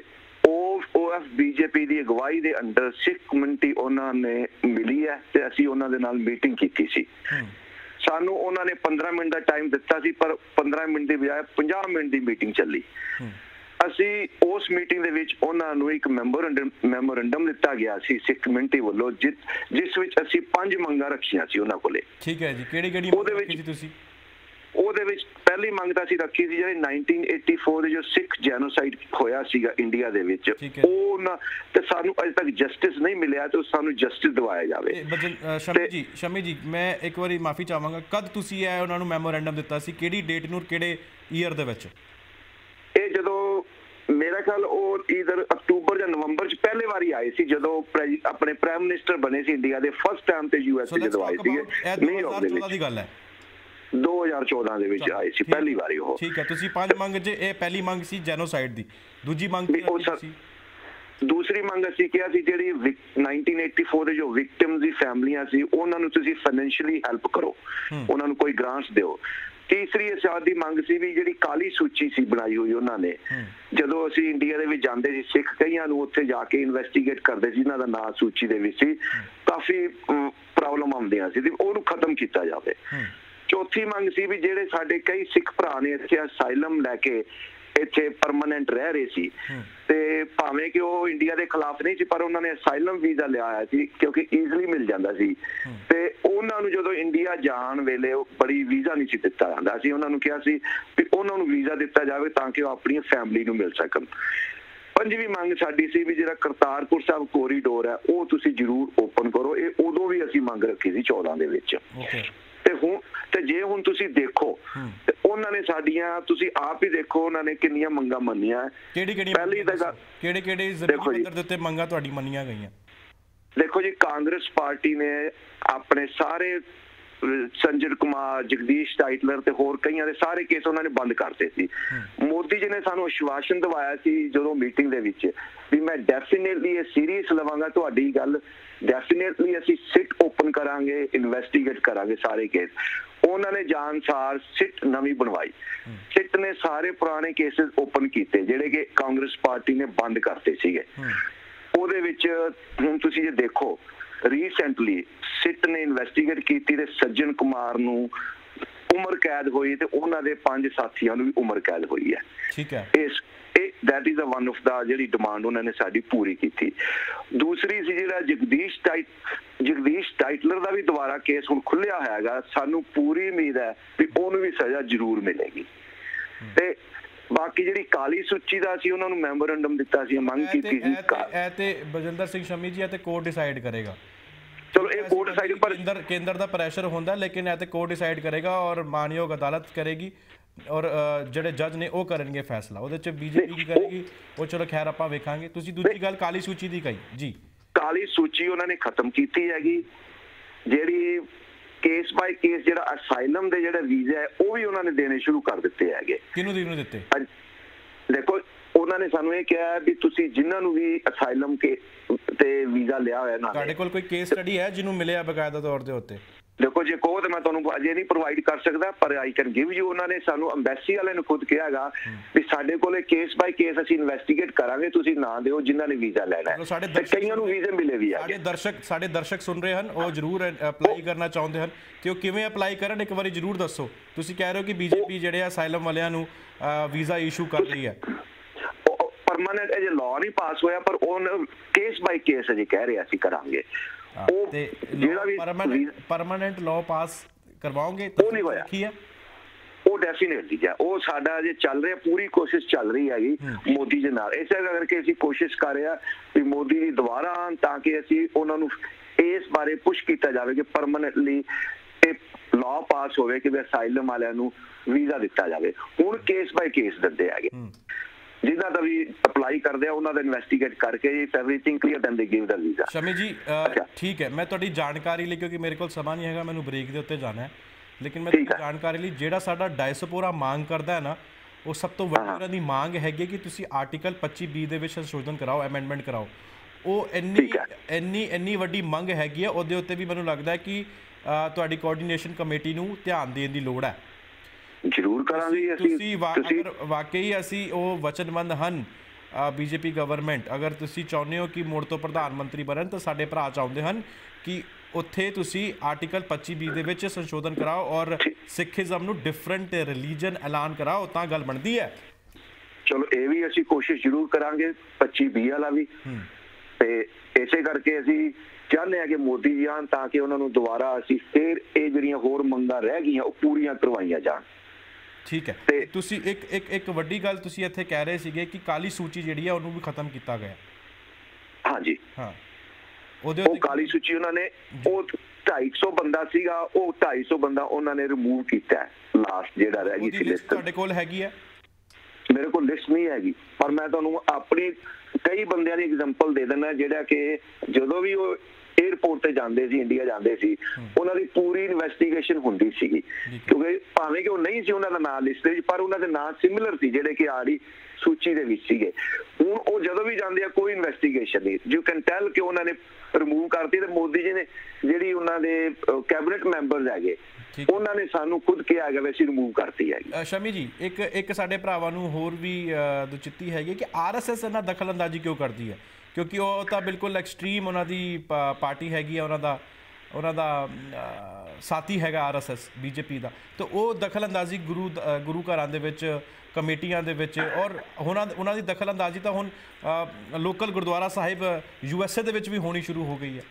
[SPEAKER 2] OFBJP ਦੀ ਅਗਵਾਈ ਦੇ ਅੰਡਰ ਸਿੱਖ ਕਮਿਊਨਿਟੀ ਉਹਨਾਂ ਨੇ ਮਿਲੀ ਹੈ ਤੇ ਅਸੀਂ ਉਹਨਾਂ ਦੇ ਨਾਲ ਮੀਟਿੰਗ ਕੀਤੀ ਸੀ। ਸਾਨੂੰ ਉਹਨਾਂ ਨੇ 15 ਮਿੰਟ ਦਾ ਟਾਈਮ ਦਿੱਤਾ ਸੀ ਪਰ 15 ਮਿੰਟ ਦੀ ਬਜਾਏ 50 ਮਿੰਟ ਦੀ ਮੀਟਿੰਗ ਚੱਲੀ। ਅਸੀਂ ਉਸ ਮੀਟਿੰਗ ਦੇ ਵਿੱਚ ਉਹਨਾਂ ਨੂੰ ਇੱਕ ਮੈਮੋਰੰਡਮ ਦਿੱਤਾ ਗਿਆ ਸੀ ਸਿੱਖ ਕਮਿਊਨਿਟੀ ਵੱਲੋਂ ਜਿਸ ਵਿੱਚ ਅਸੀਂ 5 ਮੰਗਾਂ ਰੱਖੀਆਂ ਸੀ ਉਹਨਾਂ ਕੋਲੇ।
[SPEAKER 1] ਠੀਕ ਹੈ ਜੀ, ਕਿਹੜੀ
[SPEAKER 2] ਉਹਦੇ ਵਿੱਚ ਤੁਸੀਂ? ਉਹਦੇ ਵਿੱਚ ਪਹਿਲੀ ਮੰਗ ਤਾਂ ਅਸੀਂ ਰੱਖੀ ਸੀ ਜਿਹੜੀ 1984 ਦੇ ਜੋ ਸਿੱਖ ਜੈਨੋਸਾਈਡ ਹੋਇਆ ਸੀਗਾ ਇੰਡੀਆ ਦੇ ਵਿੱਚ, ਉਹ ਤੇ ਸਾਨੂੰ ਅਜੇ ਤੱਕ ਜਸਟਿਸ ਨਹੀਂ ਮਿਲਿਆ ਤੇ ਸਾਨੂੰ ਜਸਟਿਸ ਦਿਵਾਇਆ ਜਾਵੇ।
[SPEAKER 1] ਸ਼ਮੀ ਜੀ ਮੈਂ ਇੱਕ ਵਾਰੀ ਮਾਫੀ ਚਾਹਾਂਗਾ, ਕਦ ਤੁਸੀਂ ਇਹ ਉਹਨਾਂ ਨੂੰ ਮੈਮੋਰੰਡਮ ਦਿੱਤਾ ਸੀ, ਕਿਹੜੀ ਡੇਟ ਨੂੰ, ਕਿਹੜੇ ਈਅਰ ਦੇ ਵਿੱਚ?
[SPEAKER 2] ਇਹ ਜਦੋਂ ਮੇਰਾ ਖਿਆਲ ਉਹ ਈਦਰ ਅਕਤੂਬਰ ਜਾਂ ਨਵੰਬਰ ਚ ਪਹਿਲੇ ਵਾਰੀ ਆਏ ਸੀ ਜਦੋਂ ਆਪਣੇ ਪ੍ਰਾਈਮ ਮਿਨਿਸਟਰ ਬਣੇ ਸੀ ਇੰਡੀਆ ਦੇ ਫਸਟ ਟਾਈਮ ਤੇ USA ਜਦੋਂ ਆਏ ਸੀਗੇ।
[SPEAKER 1] 2014 ਦੀ ਗੱਲ ਹੈ,
[SPEAKER 2] 2014 ਦੇ ਵਿੱਚ ਆਏ ਸੀ ਪਹਿਲੀ ਵਾਰੀ ਉਹ।
[SPEAKER 1] ਠੀਕ ਹੈ, ਤੁਸੀਂ 5 ਮੰਗ ਜੇ ਇਹ ਪਹਿਲੀ ਮੰਗ ਸੀ ਜੈਨੋਸਾਈਡ ਦੀ, ਦੂਜੀ ਮੰਗ ਸੀ?
[SPEAKER 2] ਦੂਸਰੀ ਮੰਗ ਅਸੀਂ ਕਿਹਾ ਸੀ ਜਿਹੜੀ 1984 ਦੇ ਜੋ ਵਿਕਟਿਮਸ ਦੀ ਫੈਮਲੀਆਂ ਸੀ ਉਹਨਾਂ ਨੂੰ ਤੁਸੀਂ ਫਾਈਨੈਂਸ਼ੀਅਲੀ ਹੈਲਪ ਕਰੋ, ਉਹਨਾਂ ਨੂੰ ਕੋਈ ਗ੍ਰਾਂਟਸ ਦਿਓ। ਤੀਸਰੀ ਆਜ਼ਾਦ ਦੀ ਮੰਗ ਸੀ ਵੀ ਜਿਹੜੀ ਕਾਲੀ ਸੂਚੀ ਸੀ ਬਣਾਈ ਹੋਈ ਉਹਨਾਂ ਨੇ, ਜਦੋਂ ਅਸੀਂ ਇੰਡੀਆ ਦੇ ਵਿੱਚ ਜਾਂਦੇ ਸੀ ਸਿੱਖ ਕਈਆਂ ਨੂੰ ਉੱਥੇ ਜਾ ਕੇ ਇਨਵੈਸਟੀਗੇਟ ਕਰਦੇ ਸੀ, ਇਹਨਾਂ ਦਾ ਨਾਂ ਸੂਚੀ ਦੇ ਵਿੱਚ ਸੀ, ਕਾਫੀ ਪ੍ਰੋਬਲਮ ਆਉਂਦੀਆਂ ਸੀ, ਉਹਨੂੰ ਖਤਮ ਕੀਤਾ ਜਾਵੇ। ਚੌਥੀ ਮੰਗ ਸੀ ਵੀ ਜਿਹੜੇ ਸਾਡੇ ਕਈ ਸਿੱਖ ਭਰਾ ਨੇ ਇੱਥੇ ਅਸਾਈਲਮ ਲੈ ਕੇ ਇੱਥੇ ਪਰਮਾਨੈਂਟ ਰਹਿ ਰਹੇ ਸੀ ਤੇ ਭਾਵੇਂ ਕਿ ਉਹ ਇੰਡੀਆ ਦੇ ਖਿਲਾਫ ਨਹੀਂ ਸੀ ਪਰ ਉਹਨਾਂ ਨੇ ਅਸਾਈਲਮ ਵੀਜ਼ਾ ਲਿਆ ਆਇਆ ਸੀ ਕਿਉਂਕਿ ਈਜ਼ੀਲੀ ਮਿਲ ਜਾਂਦਾ ਸੀ, ਤੇ ਉਹਨਾਂ ਨੂੰ ਜਦੋਂ ਇੰਡੀਆ ਜਾਣ ਵੇਲੇ ਉਹ ਬੜੀ ਵੀਜ਼ਾ ਨਹੀਂ ਸੀ ਦਿੱਤਾ ਜਾਂਦਾ ਸੀ। ਉਹਨਾਂ ਨੂੰ ਕਿਹਾ ਸੀ ਵੀ ਉਹਨਾਂ ਨੂੰ ਵੀਜ਼ਾ ਦਿੱਤਾ ਜਾਵੇ ਤਾਂ ਕਿ ਉਹ ਆਪਣੀ ਫੈਮਿਲੀ ਨੂੰ ਮਿਲ ਸਕਣ। ਪੰਜਵੀਂ ਮੰਗ ਸਾਡੀ ਸੀ ਵੀ ਜਿਹੜਾ ਕਰਤਾਰਪੁਰ ਸਾਹਿਬ ਕੋਰੀਡੋਰ ਹੈ ਉਹ ਤੁਸੀਂ ਜ਼ਰੂਰ ਓਪਨ ਕਰੋ। ਇਹ ਉਦੋਂ ਵੀ ਅਸੀਂ ਮੰਗ ਰੱਖੀ ਸੀ 14 ਦੇ ਵਿੱਚ। ਤੇ ਜੇ ਹੁਣ ਤੁਸੀਂ ਦੇਖੋ ਤੇ ਉਹਨਾਂ ਨੇ ਸਾਡੀਆਂ, ਤੁਸੀਂ ਆਪ ਹੀ ਦੇਖੋ ਉਹਨਾਂ ਨੇ ਕਿੰਨੀਆਂ ਮੰਗਾਂ ਮੰਨੀਆਂ।
[SPEAKER 1] ਪਹਿਲੀ ਤਾਂ ਕਿਹੜੇ ਜ਼ਮੀਨੀ ਪੱਧਰ ਦੇ ਉੱਤੇ ਮੰਗਾਂ ਤੁਹਾਡੀ ਮੰਨੀਆਂ ਗਈਆਂ?
[SPEAKER 2] ਦੇਖੋ ਜੀ, ਕਾਂਗਰਸ ਪਾਰਟੀ ਨੇ ਆਪਣੇ ਸਾਰੇ ਸੰਜਰ ਕੁਮਾਰ, ਜਗਦੀਸ਼ ਟਾਈਟਲਰ ਤੇ ਹੋਰ ਕਈਆਂ ਦੇ ਸਾਰੇ ਕੇਸ ਉਹਨਾਂ ਨੇ ਬੰਦ ਕਰਤੇ ਸੀ। ਮੋਦੀ ਜੀ ਨੇ ਸਾਨੂੰ ਆਸ਼ਵਾਸਨ ਦਿਵਾਇਆ ਸੀ ਜਦੋਂ ਮੀਟਿੰਗ ਦੇ ਵਿੱਚ ਵੀ ਮੈਂ ਡੈਫੀਨੇਟਲੀ ਇਹ ਸੀਰੀਅਸ ਲਵਾਂਗਾ ਤੁਹਾਡੀ ਗੱਲ, ਡੈਫੀਨੇਟਲੀ ਅਸੀਂ ਸਿਟ ਓਪਨ ਕਰਾਂਗੇ, ਇਨਵੈਸਟੀਗੇਟ ਕਰਾਂਗੇ ਸਾਰੇ ਕੇਸ। ਉਹਨਾਂ ਨੇ ਜਾਨਸਾਰ ਸਿਟ ਨਵੀਂ ਬਣਵਾਈ, ਸਿਟ ਨੇ ਸਾਰੇ ਪੁਰਾਣੇ ਕੇਸਿਸ ਓਪਨ ਕੀਤੇ ਜਿਹੜੇ ਕਿ ਕਾਂਗਰਸ ਪਾਰਟੀ ਨੇ ਬੰਦ ਕਰਤੇ ਸੀਗੇ। ਉਹਦੇ ਵਿੱਚ ਹੁਣ ਤੁਸੀਂ ਜੇ ਦੇਖੋ ਰੀਸੈਂਟਲੀ ਸਿਟ ਨੇ ਇਨਵੈਸਟੀਗੇਟ ਕੀਤੀ ਤੇ ਸੱਜਣ ਕੁਮਾਰ ਨੂੰ ਉਮਰ ਕੈਦ ਹੋਈ ਤੇ ਉਹਨਾਂ ਦੇ 5 ਸਾਥੀਆਂ ਨੂੰ ਵੀ ਉਮਰ ਕੈਦ ਹੋਈ ਹੈ।
[SPEAKER 1] ਠੀਕ ਹੈ,
[SPEAKER 2] that is the one of the ਜਿਹੜੀ ਡਿਮਾਂਡ ਉਹਨਾਂ ਨੇ ਸਾਡੀ ਪੂਰੀ ਕੀਤੀ। ਦੂਸਰੀ ਸੀ ਜਿਹੜਾ ਜਗਦੀਸ਼ ਟਾਈਟਲਰ ਦਾ ਵੀ ਦੁਬਾਰਾ ਕੇਸ ਹੁਣ ਖੁੱਲਿਆ ਹੈਗਾ, ਸਾਨੂੰ ਪੂਰੀ ਉਮੀਦ ਹੈ ਵੀ ਉਹਨੂੰ ਵੀ ਸਜ਼ਾ ਜ਼ਰੂਰ ਮਿਲੇਗੀ। ਤੇ ਬਾਕੀ ਜਿਹੜੀ ਕਾਲੀ ਸੂਚੀ ਦਾ ਸੀ ਉਹਨਾਂ ਨੂੰ ਮੈਮੋਰੰਡਮ ਦਿੱਤਾ ਸੀ, ਮੰਗ ਕੀਤੀ ਸੀ।
[SPEAKER 1] ਇਹ ਤੇ ਬਲਜਿੰਦਰ ਸਿੰਘ ਸ਼ਮੀ ਜੀ, ਇਹ ਤੇ ਕੋਰਟ ਡਿਸਾਈਡ ਕਰੇਗਾ।
[SPEAKER 2] ਚਲੋ ਇਹ ਕੋਰਟ ਡਿਸਾਈਡ, ਪਰ
[SPEAKER 1] ਕੇਂਦਰ ਦਾ ਪ੍ਰੈਸ਼ਰ ਹੁੰਦਾ ਲੇਕਿਨ ਇਹ ਤੇ ਕੋਰਟ ਡਿਸਾਈਡ ਕਰੇਗਾ ਔਰ ਮਾਨਯੋਗ ਅਦਾਲਤ ਕਰੇਗੀ ਔਰ ਜਿਹੜੇ ਜੱਜ ਨੇ ਉਹ ਕਰਨਗੇ ਫੈਸਲਾ। ਉਹਦੇ ਚ ਬੀਜੇਪੀ ਕੀ ਕਰੇਗੀ ਉਹ ਚਲੋ ਖੈਰ ਆਪਾਂ ਵੇਖਾਂਗੇ। ਤੁਸੀਂ ਦੂਜੀ ਗੱਲ ਕਾਲੀ ਸੂਚੀ ਦੀ ਕਹੀ ਜੀ।
[SPEAKER 2] ਕਾਲੀ ਸੂਚੀ ਉਹਨਾਂ ਨੇ ਖਤਮ ਕੀਤੀ ਹੈਗੀ, ਜਿਹੜੀ ਕੇਸ ਬਾਈ ਕੇਸ ਜਿਹੜਾ ਅਸਾਈਲਮ ਦੇ ਜਿਹੜੇ ਵੀਜ਼ਾ ਹੈ ਉਹ ਵੀ ਉਹਨਾਂ ਨੇ ਦੇਣੇ ਸ਼ੁਰੂ ਕਰ ਦਿੱਤੇ ਹੈਗੇ।
[SPEAKER 1] ਕਿਹਨੂੰ ਦਿੱਤੇ?
[SPEAKER 2] ਦੇਖੋ ਉਹਨਾਂ ਨੇ ਸਾਨੂੰ ਇਹ ਕਿਹਾ ਵੀ ਤੁਸੀਂ ਜਿਨ੍ਹਾਂ ਨੂੰ ਵੀ ਅਸਾਈਲਮ ਤੇ ਵੀਜ਼ਾ ਲਿਆ ਹੋਇਆ ਨਾ,
[SPEAKER 1] ਤੁਹਾਡੇ ਕੋਲ ਕੋਈ ਕੇਸ ਸਟੱਡੀ ਹੈ ਜਿਹਨੂੰ ਮਿਲਿਆ ਬਕਾਇਦਾ ਤੌਰ ਦੇ ਉੱਤੇ?
[SPEAKER 2] ਦੇਖੋ ਜੇ ਕਹੋ ਤਾਂ ਮੈਂ ਤੁਹਾਨੂੰ ਅਜੇ ਨਹੀਂ ਪ੍ਰੋਵਾਈਡ ਕਰ ਸਕਦਾ, ਪਰ ਆਈ ਕੈਨ ਗਿਵ ਯੂ। ਉਹਨਾਂ ਨੇ ਸਾਨੂੰ ਐਮਬੈਸੀ ਵਾਲਿਆਂ ਨੂੰ ਖੁਦ ਕਿਹਾ ਹੈਗਾ ਵੀ ਸਾਡੇ ਕੋਲੇ ਕੇਸ ਬਾਈ ਕੇਸ ਅਸੀਂ ਇਨਵੈਸਟੀਗੇਟ ਕਰਾਂਗੇ, ਤੁਸੀਂ ਨਾਂ ਦਿਓ ਜਿਨ੍ਹਾਂ ਨੇ ਵੀਜ਼ਾ ਲੈਣਾ ਹੈ। ਕਈਆਂ ਨੂੰ ਵੀਜ਼ੇ ਮਿਲੇ ਵੀ ਆ।
[SPEAKER 1] ਸਾਡੇ ਦਰਸ਼ਕ ਸੁਣ ਰਹੇ ਹਨ, ਉਹ ਜ਼ਰੂਰ ਅਪਲਾਈ ਕਰਨਾ ਚਾਹੁੰਦੇ ਹਨ ਤੇ ਉਹ ਕਿਵੇਂ ਅਪਲਾਈ ਕਰਨ ਇੱਕ ਵਾਰੀ ਜ਼ਰੂਰ ਦੱਸੋ। ਤੁਸੀਂ ਕਹਿ ਰਹੇ ਹੋ ਕਿ ਬੀਜੇਪੀ ਜਿਹੜੇ ਅਸਾਈਲਮ ਵਾਲਿਆਂ ਨੂੰ ਵੀਜ਼ਾ ਇਸ਼ੂ ਕਰ ਰਹੀ ਹੈ।
[SPEAKER 2] ਪਰਮਾਨੈਂਟ ਅਜੇ ਲਾਅ ਨਹੀਂ ਪਾਸ ਹੋਇਆ, ਪਰ ਉਹ ਕੇਸ ਬਾਈ ਕੇਸ ਅਜੇ ਕਹਿ ਰਹੇ ਅਸੀਂ ਕਰਾਂਗੇ। ਉਹ ਜਿਹੜਾ ਵੀ
[SPEAKER 1] ਪਰਮਾਨੈਂਟ ਲਾਅ ਪਾਸ ਕਰਵਾਓਗੇ
[SPEAKER 2] ਉਹ ਨਹੀਂ ਹੋਇਆ, ਉਹ ਡੈਫੀਨੇਟਲੀ ਹੈ। ਉਹ ਸਾਡਾ ਅਜੇ ਚੱਲ ਰਿਹਾ, ਪੂਰੀ ਕੋਸ਼ਿਸ਼ ਚੱਲ ਰਹੀ ਹੈਗੀ ਮੋਦੀ ਦੇ ਨਾਲ। ਇਸੇ ਕਰਕੇ ਅਸੀਂ ਕੋਸ਼ਿਸ਼ ਕਰ ਰਹੇ ਹਾਂ ਵੀ ਮੋਦੀ ਜੀ ਦੁਬਾਰਾ ਆਉਣ ਤਾਂ ਕਿ ਅਸੀਂ ਉਹਨਾਂ ਨੂੰ ਇਸ ਬਾਰੇ ਪੁਸ਼ ਕੀਤਾ ਜਾਵੇ ਕਿ ਪਰਮਾਨੈਂਟਲੀ ਇਹ ਲਾਅ ਪਾਸ ਹੋਵੇ ਕਿ ਅਸਾਈਲਮ ਵਾਲਿਆਂ ਨੂੰ ਵੀਜ਼ਾ ਦਿੱਤਾ ਜਾਵੇ। ਹੁਣ ਕੇਸ ਬਾਈ ਕੇਸ ਦਿੰਦੇ ਹੈਗੇ, ਜਿਨ੍ਹਾਂ ਦਾ ਵੀ ਅਪਲਾਈ ਕਰਦੇ ਆ ਉਹਨਾਂ ਦਾ ਇਨਵੈਸਟੀਗੇਟ ਕਰਕੇ if everything clear then they give the visa.
[SPEAKER 1] Shami ji ਠੀਕ ਹੈ, ਮੈਂ ਤੁਹਾਡੀ ਜਾਣਕਾਰੀ ਲਈ, ਕਿਉਂਕਿ ਮੇਰੇ ਕੋਲ ਸਮਾਂ ਨਹੀਂ ਹੈਗਾ, ਮੈਨੂੰ ਬ੍ਰੇਕ ਦੇ ਉੱਤੇ ਜਾਣਾ ਹੈ, ਲੇਕਿਨ ਮੈਂ ਤੁਹਾਡੀ ਜਾਣਕਾਰੀ ਲਈ ਜਿਹੜਾ ਸਾਡਾ ਡਾਇਸਪੋਰਾ ਮੰਗ ਕਰਦਾ ਹੈ ਨਾ, ਉਹ ਸਭ ਤੋਂ ਵੱਡੀ ਉਹਨਾਂ ਦੀ ਮੰਗ ਹੈਗੀ ਕਿ ਤੁਸੀਂ ਆਰਟੀਕਲ 25B ਦੇ ਵਿੱਚ ਸੰਸ਼ੋਧਨ ਕਰਾਓ, ਅਮੈਂਡਮੈਂਟ ਕਰਾਓ। ਉਹ ਇੰਨੀ ਵੱਡੀ ਮੰਗ ਹੈਗੀ ਹੈ, ਉਹਦੇ ਉੱਤੇ ਵੀ ਮੈਨੂੰ ਲੱਗਦਾ ਹੈ ਕਿ ਤੁਹਾਡੀ ਕੋਆਰਡੀਨੇਸ਼ਨ ਕਮੇਟੀ ਨੂੰ ਧਿਆਨ ਦੇਣ ਦੀ ਲੋੜ ਹੈ।
[SPEAKER 2] ਜ਼ਰੂਰ ਕਰਾਂਗੇ
[SPEAKER 1] ਤੁਸੀਂ ਵਾਕਈ ਅਸੀਂ ਉਹ ਵਚਨਬੰਦ ਹਨ ਬੀਜੇਪੀ ਗਵਰਨਮੈਂਟ। ਅਗਰ ਤੁਸੀਂ ਚਾਹੁੰਦੇ ਹੋ ਕਿ ਮੁੜ ਤੋਂ ਪ੍ਰਧਾਨ ਮੰਤਰੀ ਬਣਨ ਤਾਂ ਸਾਡੇ ਭਰਾ ਚਾਹੁੰਦੇ ਹਨ ਕਿ ਉੱਥੇ ਤੁਸੀਂ ਆਰਟੀਕਲ 25B ਦੇ ਵਿੱਚ ਸੰਸ਼ੋਧਨ ਕਰਾਓ ਔਰ ਸਿੱਖੀਜ਼ਮ ਨੂੰ ਡਿਫਰੈਂਟ ਰਿਲੀਜਨ ਐਲਾਨ ਕਰਾਓ, ਤਾਂ ਗੱਲ ਬਣਦੀ ਹੈ।
[SPEAKER 2] ਚਲੋ ਇਹ ਵੀ ਅਸੀਂ ਕੋਸ਼ਿਸ਼ ਜ਼ਰੂਰ ਕਰਾਂਗੇ 25B ਵਾਲਾ ਵੀ, ਤੇ ਇਸੇ ਕਰਕੇ ਅਸੀਂ ਚਾਹੁੰਦੇ ਹਾਂ ਕਿ ਮੋਦੀ ਜੀ ਆਉਣ ਤਾਂ ਕਿ ਉਹਨਾਂ ਨੂੰ ਦੁਬਾਰਾ ਅਸੀਂ ਫਿਰ ਇਹ ਜਿਹੜੀਆਂ ਹੋਰ ਮੰਗਾਂ ਰਹਿ ਗਈਆਂ ਉਹ ਪੂਰੀਆਂ ਕਰਵਾਈਆਂ ਜਾਣ।
[SPEAKER 1] ਠੀਕ ਹੈ, ਤੁਸੀਂ ਇੱਕ ਵੱਡੀ ਗੱਲ ਤੁਸੀਂ ਇੱਥੇ ਕਹਿ ਰਹੇ ਸੀਗੇ ਕਿ ਕਾਲੀ ਸੂਚੀ ਜਿਹੜੀ ਹੈ ਉਹਨੂੰ ਵੀ ਖਤਮ ਕੀਤਾ ਗਿਆ।
[SPEAKER 2] ਹਾਂਜੀ
[SPEAKER 1] ਹਾਂ,
[SPEAKER 2] ਉਹ ਕਾਲੀ ਸੂਚੀ ਉਹਨਾਂ ਨੇ, ਉਹ 250 ਬੰਦਾ ਸੀਗਾ, ਉਹ 250 ਬੰਦਾ ਉਹਨਾਂ ਨੇ ਰਿਮੂਵ ਕੀਤਾ। ਲਾਸਟ ਜਿਹੜਾ ਰਹਿ ਗਈ ਸੀ ਲਿਸਟ
[SPEAKER 1] ਤੁਹਾਡੇ ਕੋਲ ਹੈਗੀ ਹੈ?
[SPEAKER 2] ਮੇਰੇ ਕੋਲ ਲਿਸਟ ਨਹੀਂ ਹੈਗੀ, ਪਰ ਮੈਂ ਤੁਹਾਨੂੰ ਆਪਣੀ ਕਈ ਬੰਦਿਆਂ ਦੀ ਐਗਜ਼ਾਮਪਲ ਦੇ ਦਿੰਦਾ ਜਿਹੜਾ ਕਿ ਜਦੋਂ ਵੀ ਉਹ ਏਅਰਪੋਰਟ ਤੇ ਜਾਂਦੇ ਸੀ, ਇੰਡੀਆ ਜਾਂਦੇ ਸੀ, ਉਹਨਾਂ ਦੀ ਪੂਰੀ ਇਨਵੈਸਟੀਗੇਸ਼ਨ ਹੁੰਦੀ ਸੀਗੀ, ਕਿਉਂਕਿ ਭਾਵੇਂ ਕਿ ਉਹ ਨਹੀਂ ਸੀ ਉਹਨਾਂ ਦਾ ਨਾਂ ਲਿਸਟ ਵਿੱਚ, ਪਰ ਉਹਨਾਂ ਦੇ ਨਾਂ ਸਿਮਿਲਰ ਸੀ ਜਿਹੜੇ ਕਿ ਆੜੀ ਸੂਚੀ ਦੇ ਵਿੱਚ ਸੀਗੇ। ਹੁਣ ਉਹ ਜਦੋਂ ਵੀ ਜਾਂਦੇ ਆ ਕੋਈ ਇਨਵੈਸਟੀਗੇਸ਼ਨ ਨਹੀਂ, ਯੂ ਕੈਨ ਟੈਲ ਕਿ ਉਹਨਾਂ ਨੇ ਰਿਮੂਵ ਕਰਤੀ। ਤੇ ਮੋਦੀ ਜੀ ਨੇ ਜਿਹੜੀ ਉਹਨਾਂ ਦੇ ਕੈਬਨਿਟ ਮੈਂਬਰਸ ਹੈਗੇ ਉਹਨਾਂ ਨੇ ਸਾਨੂੰ ਖੁਦ ਕਿਹਾ ਹੈਗਾ ਵੈਸੇ ਰਿਮੂਵ ਕਰਤੀ ਹੈਗੀ।
[SPEAKER 1] ਸ਼ਮੀ ਜੀ ਇੱਕ ਸਾਡੇ ਭਰਾਵਾਂ ਨੂੰ ਹੋਰ ਵੀ ਦੁਚਿੱਤੀ ਹੈਗੀ ਕਿ ਆਰਐਸਐਸ ਇਹਨਾਂ ਦਖਲ ਅੰਦਾਜ਼ੀ ਕਿਉਂ ਕਰਦੀ ਹੈ, ਕਿਉਂਕਿ ਉਹ ਤਾਂ ਬਿਲਕੁਲ ਐਕਸਟ੍ਰੀਮ ਉਹਨਾਂ ਦੀ ਪਾਰਟੀ ਹੈਗੀ ਹੈ, ਉਹਨਾਂ ਦਾ ਸਾਥੀ ਹੈਗਾ ਆਰਐਸਐਸ ਬੀਜੇਪੀ ਦਾ, ਤਾਂ ਉਹ ਦਖਲ ਅੰਦਾਜ਼ੀ ਗੁਰੂ ਘਰਾਂ ਦੇ ਵਿੱਚ, ਕਮੇਟੀਆਂ ਦੇ ਵਿੱਚ, ਔਰ ਉਹਨਾਂ ਦੀ ਦਖਲ ਅੰਦਾਜ਼ੀ ਤਾਂ ਹੁਣ ਲੋਕਲ ਗੁਰਦੁਆਰਾ ਸਾਹਿਬ USA ਦੇ ਵਿੱਚ ਵੀ ਹੋਣੀ ਸ਼ੁਰੂ ਹੋ ਗਈ ਹੈ।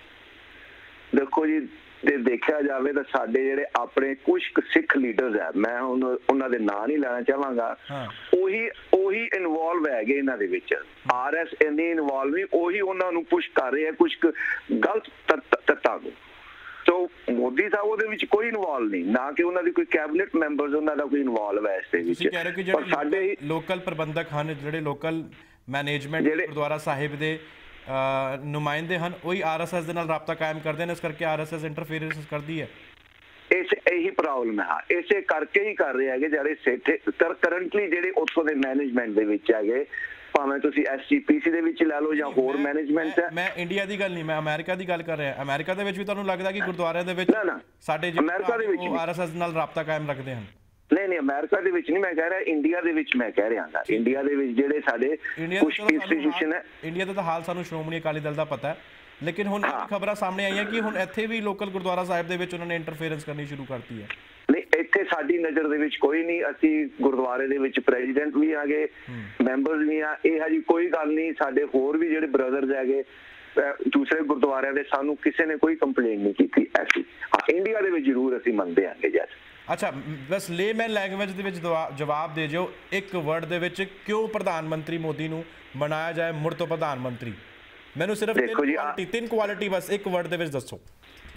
[SPEAKER 1] ਦੇਖੋ
[SPEAKER 2] ਜੀ, ਤੇ ਦੇਖਿਆ ਜਾਵੇ ਤਾਂ ਸਾਡੇ ਜਿਹੜੇ ਆਪਣੇ ਕੁਝ ਸਿੱਖ ਲੀਡਰਸ ਹੈ, ਮੈਂ ਹੁਣ ਉਹਨਾਂ ਦੇ ਨਾਂ ਨਹੀਂ ਲੈਣਾ ਚਾਹਾਂਗਾ, ਉਹੀ ਇਨਵੋਲਵ ਹੈਗੇ ਇਹਨਾਂ ਦੇ ਵਿੱਚ। ਆਰਐਸ ਇੰਨੀ ਇਨਵੋਲਵ ਨਹੀਂ, ਉਹੀ ਉਹਨਾਂ ਨੂੰ ਪੁਸ਼ ਕਰ ਰਹੇ ਆ ਕੁਝ ਗਲਤ ਤੱਤਾਂ ਨੂੰ। ਸੋ ਮੋਦੀ ਸਾਹਿਬ ਉਹਦੇ ਵਿੱਚ ਕੋਈ ਇਨਵੋਲਵ ਨਹੀਂ, ਨਾ ਕਿ ਉਹਨਾਂ ਦੀ ਕੋਈ ਕੈਬਨਿਟ ਮੈਂਬਰਸ ਉਹਨਾਂ ਦਾ ਕੋਈ ਇਨਵੋਲਵ ਹੈ ਇਸ ਦੇ ਵਿੱਚ।
[SPEAKER 1] ਪਰ ਸਾਡੇ ਲੋਕਲ ਪ੍ਰਬੰਧਕ ਹਨ, ਜਿਹੜੇ ਲੋਕਲ ਮੈਨੇਜਮੈਂਟ ਗੁਰਦੁਆਰਾ ਸਾਹਿਬ ਦੇ ਨੁਮਾਇੰਦੇ ਹਨ, ਉਹੀ ਆਰਐਸਐਸ ਦੇ ਨਾਲ ਰਾਬਤਾ ਕਾਇਮ ਕਰਦੇ ਨੇ, ਇਸ ਕਰਕੇ ਆਰਐਸਐਸ ਇੰਟਰਫੇਰੈਂਸ ਕਰਦੀ ਹੈ।
[SPEAKER 2] ਇਹੀ ਪ੍ਰੋਬਲਮ ਹੈ, ਇਸੇ ਕਰਕੇ ਹੀ ਕਰ ਰਹੇ ਹੈਗੇ ਜਿਹੜੇ ਕਰੰਟਲੀ ਜਿਹੜੇ ਉੱਥੋਂ ਦੇ ਮੈਨੇਜਮੈਂਟ ਦੇ ਵਿੱਚ ਹੈਗੇ, ਭਾਵੇਂ ਤੁਸੀਂ SGPC ਦੇ ਵਿੱਚ ਲੈ ਲਓ ਜਾਂ ਹੋਰ ਮੈਨੇਜਮੈਂਟ ਹੈ।
[SPEAKER 1] ਮੈਂ ਇੰਡੀਆ ਦੀ ਗੱਲ ਨਹੀਂ, ਮੈਂ ਅਮਰੀਕਾ ਦੀ ਗੱਲ ਕਰ ਰਿਹਾ। ਅਮਰੀਕਾ ਦੇ ਵਿੱਚ ਵੀ ਤੁਹਾਨੂੰ ਲੱਗਦਾ ਕਿ ਗੁਰਦੁਆਰਿਆਂ ਦੇ ਵਿੱਚ ਸਾਡੇ ਜਿਹੜੇ ਆਰਐਸਐਸ ਨਾਲ ਰਾਬਤਾ ਕਾਇਮ ਰੱਖਦੇ ਹਨ?
[SPEAKER 2] ਨਹੀਂ, ਅਮਰੀਕਾ ਦੇ ਵਿੱਚ ਨਹੀਂ ਮੈਂ ਕਹਿ ਰਿਹਾ, ਇੰਡੀਆ ਦੇ ਵਿੱਚ ਮੈਂ ਕਹਿ ਰਿਹਾ ਹਾਂ। ਇੰਡੀਆ ਦੇ ਵਿੱਚ ਜਿਹੜੇ ਸਾਡੇ ਕੁਝ ਇੰਸਟੀਟਿਊਸ਼ਨ ਹੈ,
[SPEAKER 1] ਇੰਡੀਆ ਦਾ ਤਾਂ ਹਾਲ ਸਾਨੂੰ ਸ਼੍ਰੋਮਣੀ ਅਕਾਲੀ ਦਲ ਦਾ ਪਤਾ ਹੈ, ਲੇਕਿਨ ਹੁਣ ਖਬਰਾਂ ਸਾਹਮਣੇ ਆਈਆਂ ਕਿ ਹੁਣ ਇੱਥੇ ਵੀ ਲੋਕਲ ਗੁਰਦੁਆਰਾ ਸਾਹਿਬ ਦੇ ਵਿੱਚ ਉਹਨਾਂ ਨੇ ਇੰਟਰਫੇਰੈਂਸ ਕਰਨੀ ਸ਼ੁਰੂ ਕਰਤੀ ਹੈ।
[SPEAKER 2] ਨਹੀਂ, ਇੱਥੇ ਸਾਡੀ ਨਜ਼ਰ ਦੇ ਵਿੱਚ ਕੋਈ ਨਹੀਂ, ਅਸੀਂ ਗੁਰਦੁਆਰੇ ਦੇ ਵਿੱਚ ਪ੍ਰੈਜ਼ੀਡੈਂਟ ਵੀ ਆਗੇ, ਮੈਂਬਰਸ ਵੀ ਆ, ਇਹ ਹਜੀ ਕੋਈ ਗੱਲ ਨਹੀਂ। ਸਾਡੇ ਹੋਰ ਵੀ ਜਿਹੜੇ ਬ੍ਰਦਰਸ ਹੈਗੇ ਦੂਸਰੇ ਗੁਰਦੁਆਰਿਆਂ ਦੇ, ਸਾਨੂੰ ਕਿਸੇ ਨੇ ਕੋਈ ਕੰਪਲੇਂਟ ਨਹੀਂ ਕੀਤੀ ਐਸੀ। ਇੰਡੀਆ ਦੇ ਵਿੱਚ ਜ਼ਰੂਰ ਅਸੀਂ ਮੰਨਦੇ ਹਾਂਗੇ। ਜੈਸ
[SPEAKER 1] ਅੱਛਾ, ਬਸ ਲੇਮੈਨ ਲੈਂਗੁਏਜ ਦੇ ਵਿੱਚ ਜਵਾਬ ਦੇ ਜੋ ਇੱਕ ਵਰਡ ਦੇ ਵਿੱਚ, ਕਿਉਂ ਪ੍ਰਧਾਨ ਮੰਤਰੀ ਮੋਦੀ ਨੂੰ ਬਣਾਇਆ ਜਾਏ ਮੁੜ ਤੋਂ ਪ੍ਰਧਾਨ ਮੰਤਰੀ? ਮੈਨੂੰ ਸਿਰਫ ਤਿੰਨ ਕੁਆਲਿਟੀ ਬਸ ਇੱਕ ਵਰਡ ਦੇ ਵਿੱਚ ਦੱਸੋ।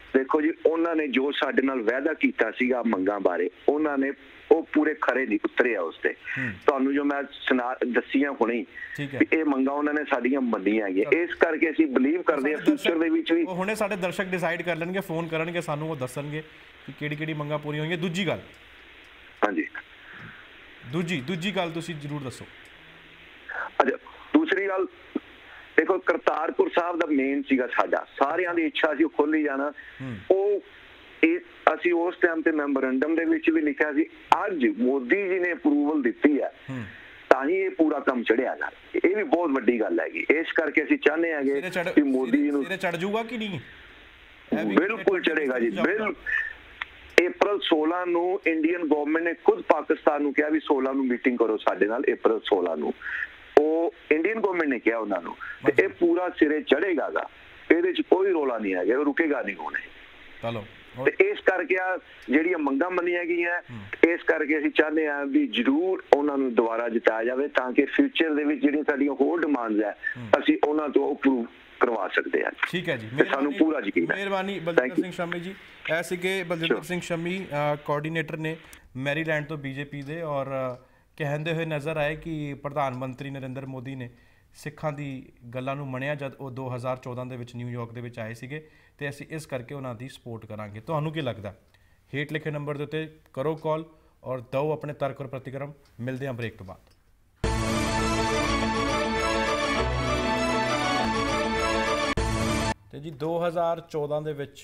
[SPEAKER 2] ਦੇਖੋ ਜੀ, ਉਹਨਾਂ ਨੇ ਜੋ ਸਾਡੇ ਨਾਲ ਵਾਅਦਾ ਕੀਤਾ ਸੀਗਾ ਮੰਗਾਂ ਬਾਰੇ, ਉਹਨਾਂ ਨੇ ਉਹ ਪੂਰੇ ਖਰੇ ਨਹੀਂ ਉਤਰੇ ਆ ਉਸ ਤੇ। ਤੁਹਾਨੂੰ ਜੋ ਮੈਂ ਦੱਸੀਆਂ ਹੁਣੀ ਵੀ ਇਹ ਮੰਗਾਂ ਉਹਨਾਂ ਨੇ ਸਾਡੀਆਂ ਮੰਨੀਆਂ ਹੈਗੀਆਂ, ਇਸ ਕਰਕੇ ਅਸੀਂ ਬਲੀਵ ਕਰਦੇ ਹਾਂ ਫਿਊਚਰ ਦੇ ਵਿੱਚ ਵੀ।
[SPEAKER 1] ਹੁਣੇ ਸਾਡੇ ਦਰਸ਼ਕ ਡਿਸਾਈਡ ਕਰ ਲੈਣਗੇ, ਫੋਨ ਕਰਨਗੇ ਸਾਨੂੰ, ਉਹ ਦੱਸਣਗੇ ਕਿ ਕਿਹੜੀ ਮੰਗਾਂ ਪੂਰੀਆਂ ਹੋਈਆਂ। ਦੂਜੀ ਗੱਲ,
[SPEAKER 2] ਹਾਂਜੀ
[SPEAKER 1] ਦੂਜੀ ਗੱਲ ਤੁਸੀਂ ਜ਼ਰੂਰ ਦੱਸੋ।
[SPEAKER 2] ਅੱਛਾ, ਦੂਸਰੀ ਗੱਲ ਦੇਖੋ, ਕਰਤਾਰਪੁਰ ਸਾਹਿਬ ਦਾ ਮੇਨ ਸੀਗਾ ਸਾਡਾ, ਸਾਰਿਆਂ ਦੀ ਇੱਛਾ ਸੀ ਉਹ ਖੋਲੀ ਜਾਣਾ। ਉਹ ਅਸੀਂ ਉਸ ਟਾਈਮ ਤੇ ਮੈਮੋਰੰਡਮ ਦੇ ਵਿੱਚ ਵੀ ਲਿਖਿਆ ਸੀ, ਅੱਜ ਮੋਦੀ ਜੀ ਨੇ ਅਪਰੂਵਲ ਦਿੱਤੀ ਹੈ ਤਾਂ ਹੀ ਇਹ ਪੂਰਾ ਕੰਮ ਚੜਿਆ ਗਾ। ਇਹ ਵੀ ਬਹੁਤ ਵੱਡੀ ਗੱਲ ਹੈਗੀ, ਇਸ ਕਰਕੇ ਅਸੀਂ ਚਾਹੁੰਦੇ ਹੈਗੇ ਕਿ ਮੋਦੀ ਜੀ ਨੂੰ
[SPEAKER 1] ਚੜ ਜਾਊਗਾ ਕਿ ਨਹੀਂ।
[SPEAKER 2] ਬਿਲਕੁਲ ਚੜੇਗਾ ਜੀ, ਬਿਲਕੁਲ। April 16 ਨੂੰ ਇੰਡੀਅਨ ਗਵਰਨਮੈਂਟ ਨੇ ਖੁਦ ਪਾਕਿਸਤਾਨ ਨੂੰ ਕਿਹਾ ਵੀ 16 ਨੂੰ ਮੀਟਿੰਗ ਕਰੋ ਸਾਡੇ ਨਾਲ, April 16 ਨੂੰ ਉਹ ਇੰਡੀਅਨ ਗਵਰਨਮੈਂਟ ਨੇ ਕਿਹਾ ਉਹਨਾਂ ਨੂੰ, ਤੇ ਇਹ ਪੂਰਾ ਸਿਰੇ ਚੜੇਗਾ ਗਾ, ਇਹਦੇ ਚ ਕੋਈ ਰੋਲਾ ਨਹੀਂ ਹੈਗਾ, ਉਹ ਰੁਕੇਗਾ ਨਹੀਂ ਹੋਣੇ।
[SPEAKER 1] ਚਲੋ,
[SPEAKER 2] ਤੇ ਇਸ ਕਰਕੇ ਆ ਜਿਹੜੀਆਂ ਮੰਗਾਂ ਮੰਨੀਆਂ ਗਈਆਂ, ਇਸ ਕਰਕੇ ਅਸੀਂ ਚਾਹੁੰਦੇ ਹਾਂ ਵੀ ਜ਼ਰੂਰ ਉਹਨਾਂ ਨੂੰ ਦੁਬਾਰਾ ਜਿਤਾਇਆ ਜਾਵੇ ਤਾਂ ਕਿ ਫਿਊਚਰ ਦੇ ਵਿੱਚ ਜਿਹੜੀਆਂ ਸਾਡੀਆਂ ਹੋਰ ਡਿਮਾਂਡਸ ਹੈ ਅਸੀਂ ਉਹਨਾਂ ਤੋਂ ਅਪਰੂਵ ਕਰਵਾ ਸਕਦੇ ਹਾਂ।
[SPEAKER 1] ਠੀਕ ਹੈ ਜੀ,
[SPEAKER 2] ਸਾਨੂੰ ਪੂਰਾ ਯਕੀਨ ਹੈ।
[SPEAKER 1] ਮਿਹਰਬਾਨੀ ਬਲਜਿੰਦਰ ਸਿੰਘ ਸ਼ਾਮੀ ਜੀ। ਇਹ ਸੀਗੇ ਬਲਜਿੰਦਰ ਸਿੰਘ ਸ਼ਾਮੀ, ਕੋਆਰਡੀਨੇਟਰ ਨੇ ਮੈਰੀਲੈਂਡ ਤੋਂ ਬੀਜੇਪੀ ਦੇ, ਔਰ ਕਹਿੰਦੇ ਹੋਏ ਨਜ਼ਰ ਆਏ ਕਿ ਪ੍ਰਧਾਨ ਮੰਤਰੀ ਨਰਿੰਦਰ ਮੋਦੀ ਨੇ ਸਿੱਖਾਂ ਦੀ ਗੱਲਾਂ ਨੂੰ ਮੰਨਿਆ ਜਦ ਉਹ 2014 ਦੇ ਵਿੱਚ ਨਿਊਯਾਰਕ ਦੇ ਵਿੱਚ ਆਏ ਸੀਗੇ, ਤੇ ਅਸੀਂ ਇਸ ਕਰਕੇ ਉਹਨਾਂ ਦੀ ਸਪੋਰਟ ਕਰਾਂਗੇ। ਤੁਹਾਨੂੰ ਕੀ ਲੱਗਦਾ? ਹੇਠ ਲਿਖੇ ਨੰਬਰ ਦੇ ਉੱਤੇ ਕਰੋ ਕਾਲ ਔਰ ਦਿਓ ਆਪਣੇ ਤਰਕ ਔਰ ਪ੍ਰਤੀਕਰਮ। ਮਿਲਦੇ ਹਾਂ ਬ੍ਰੇਕ ਤੋਂ ਬਾਅਦ। ਤੇ ਜੀ 2014 ਦੇ ਵਿੱਚ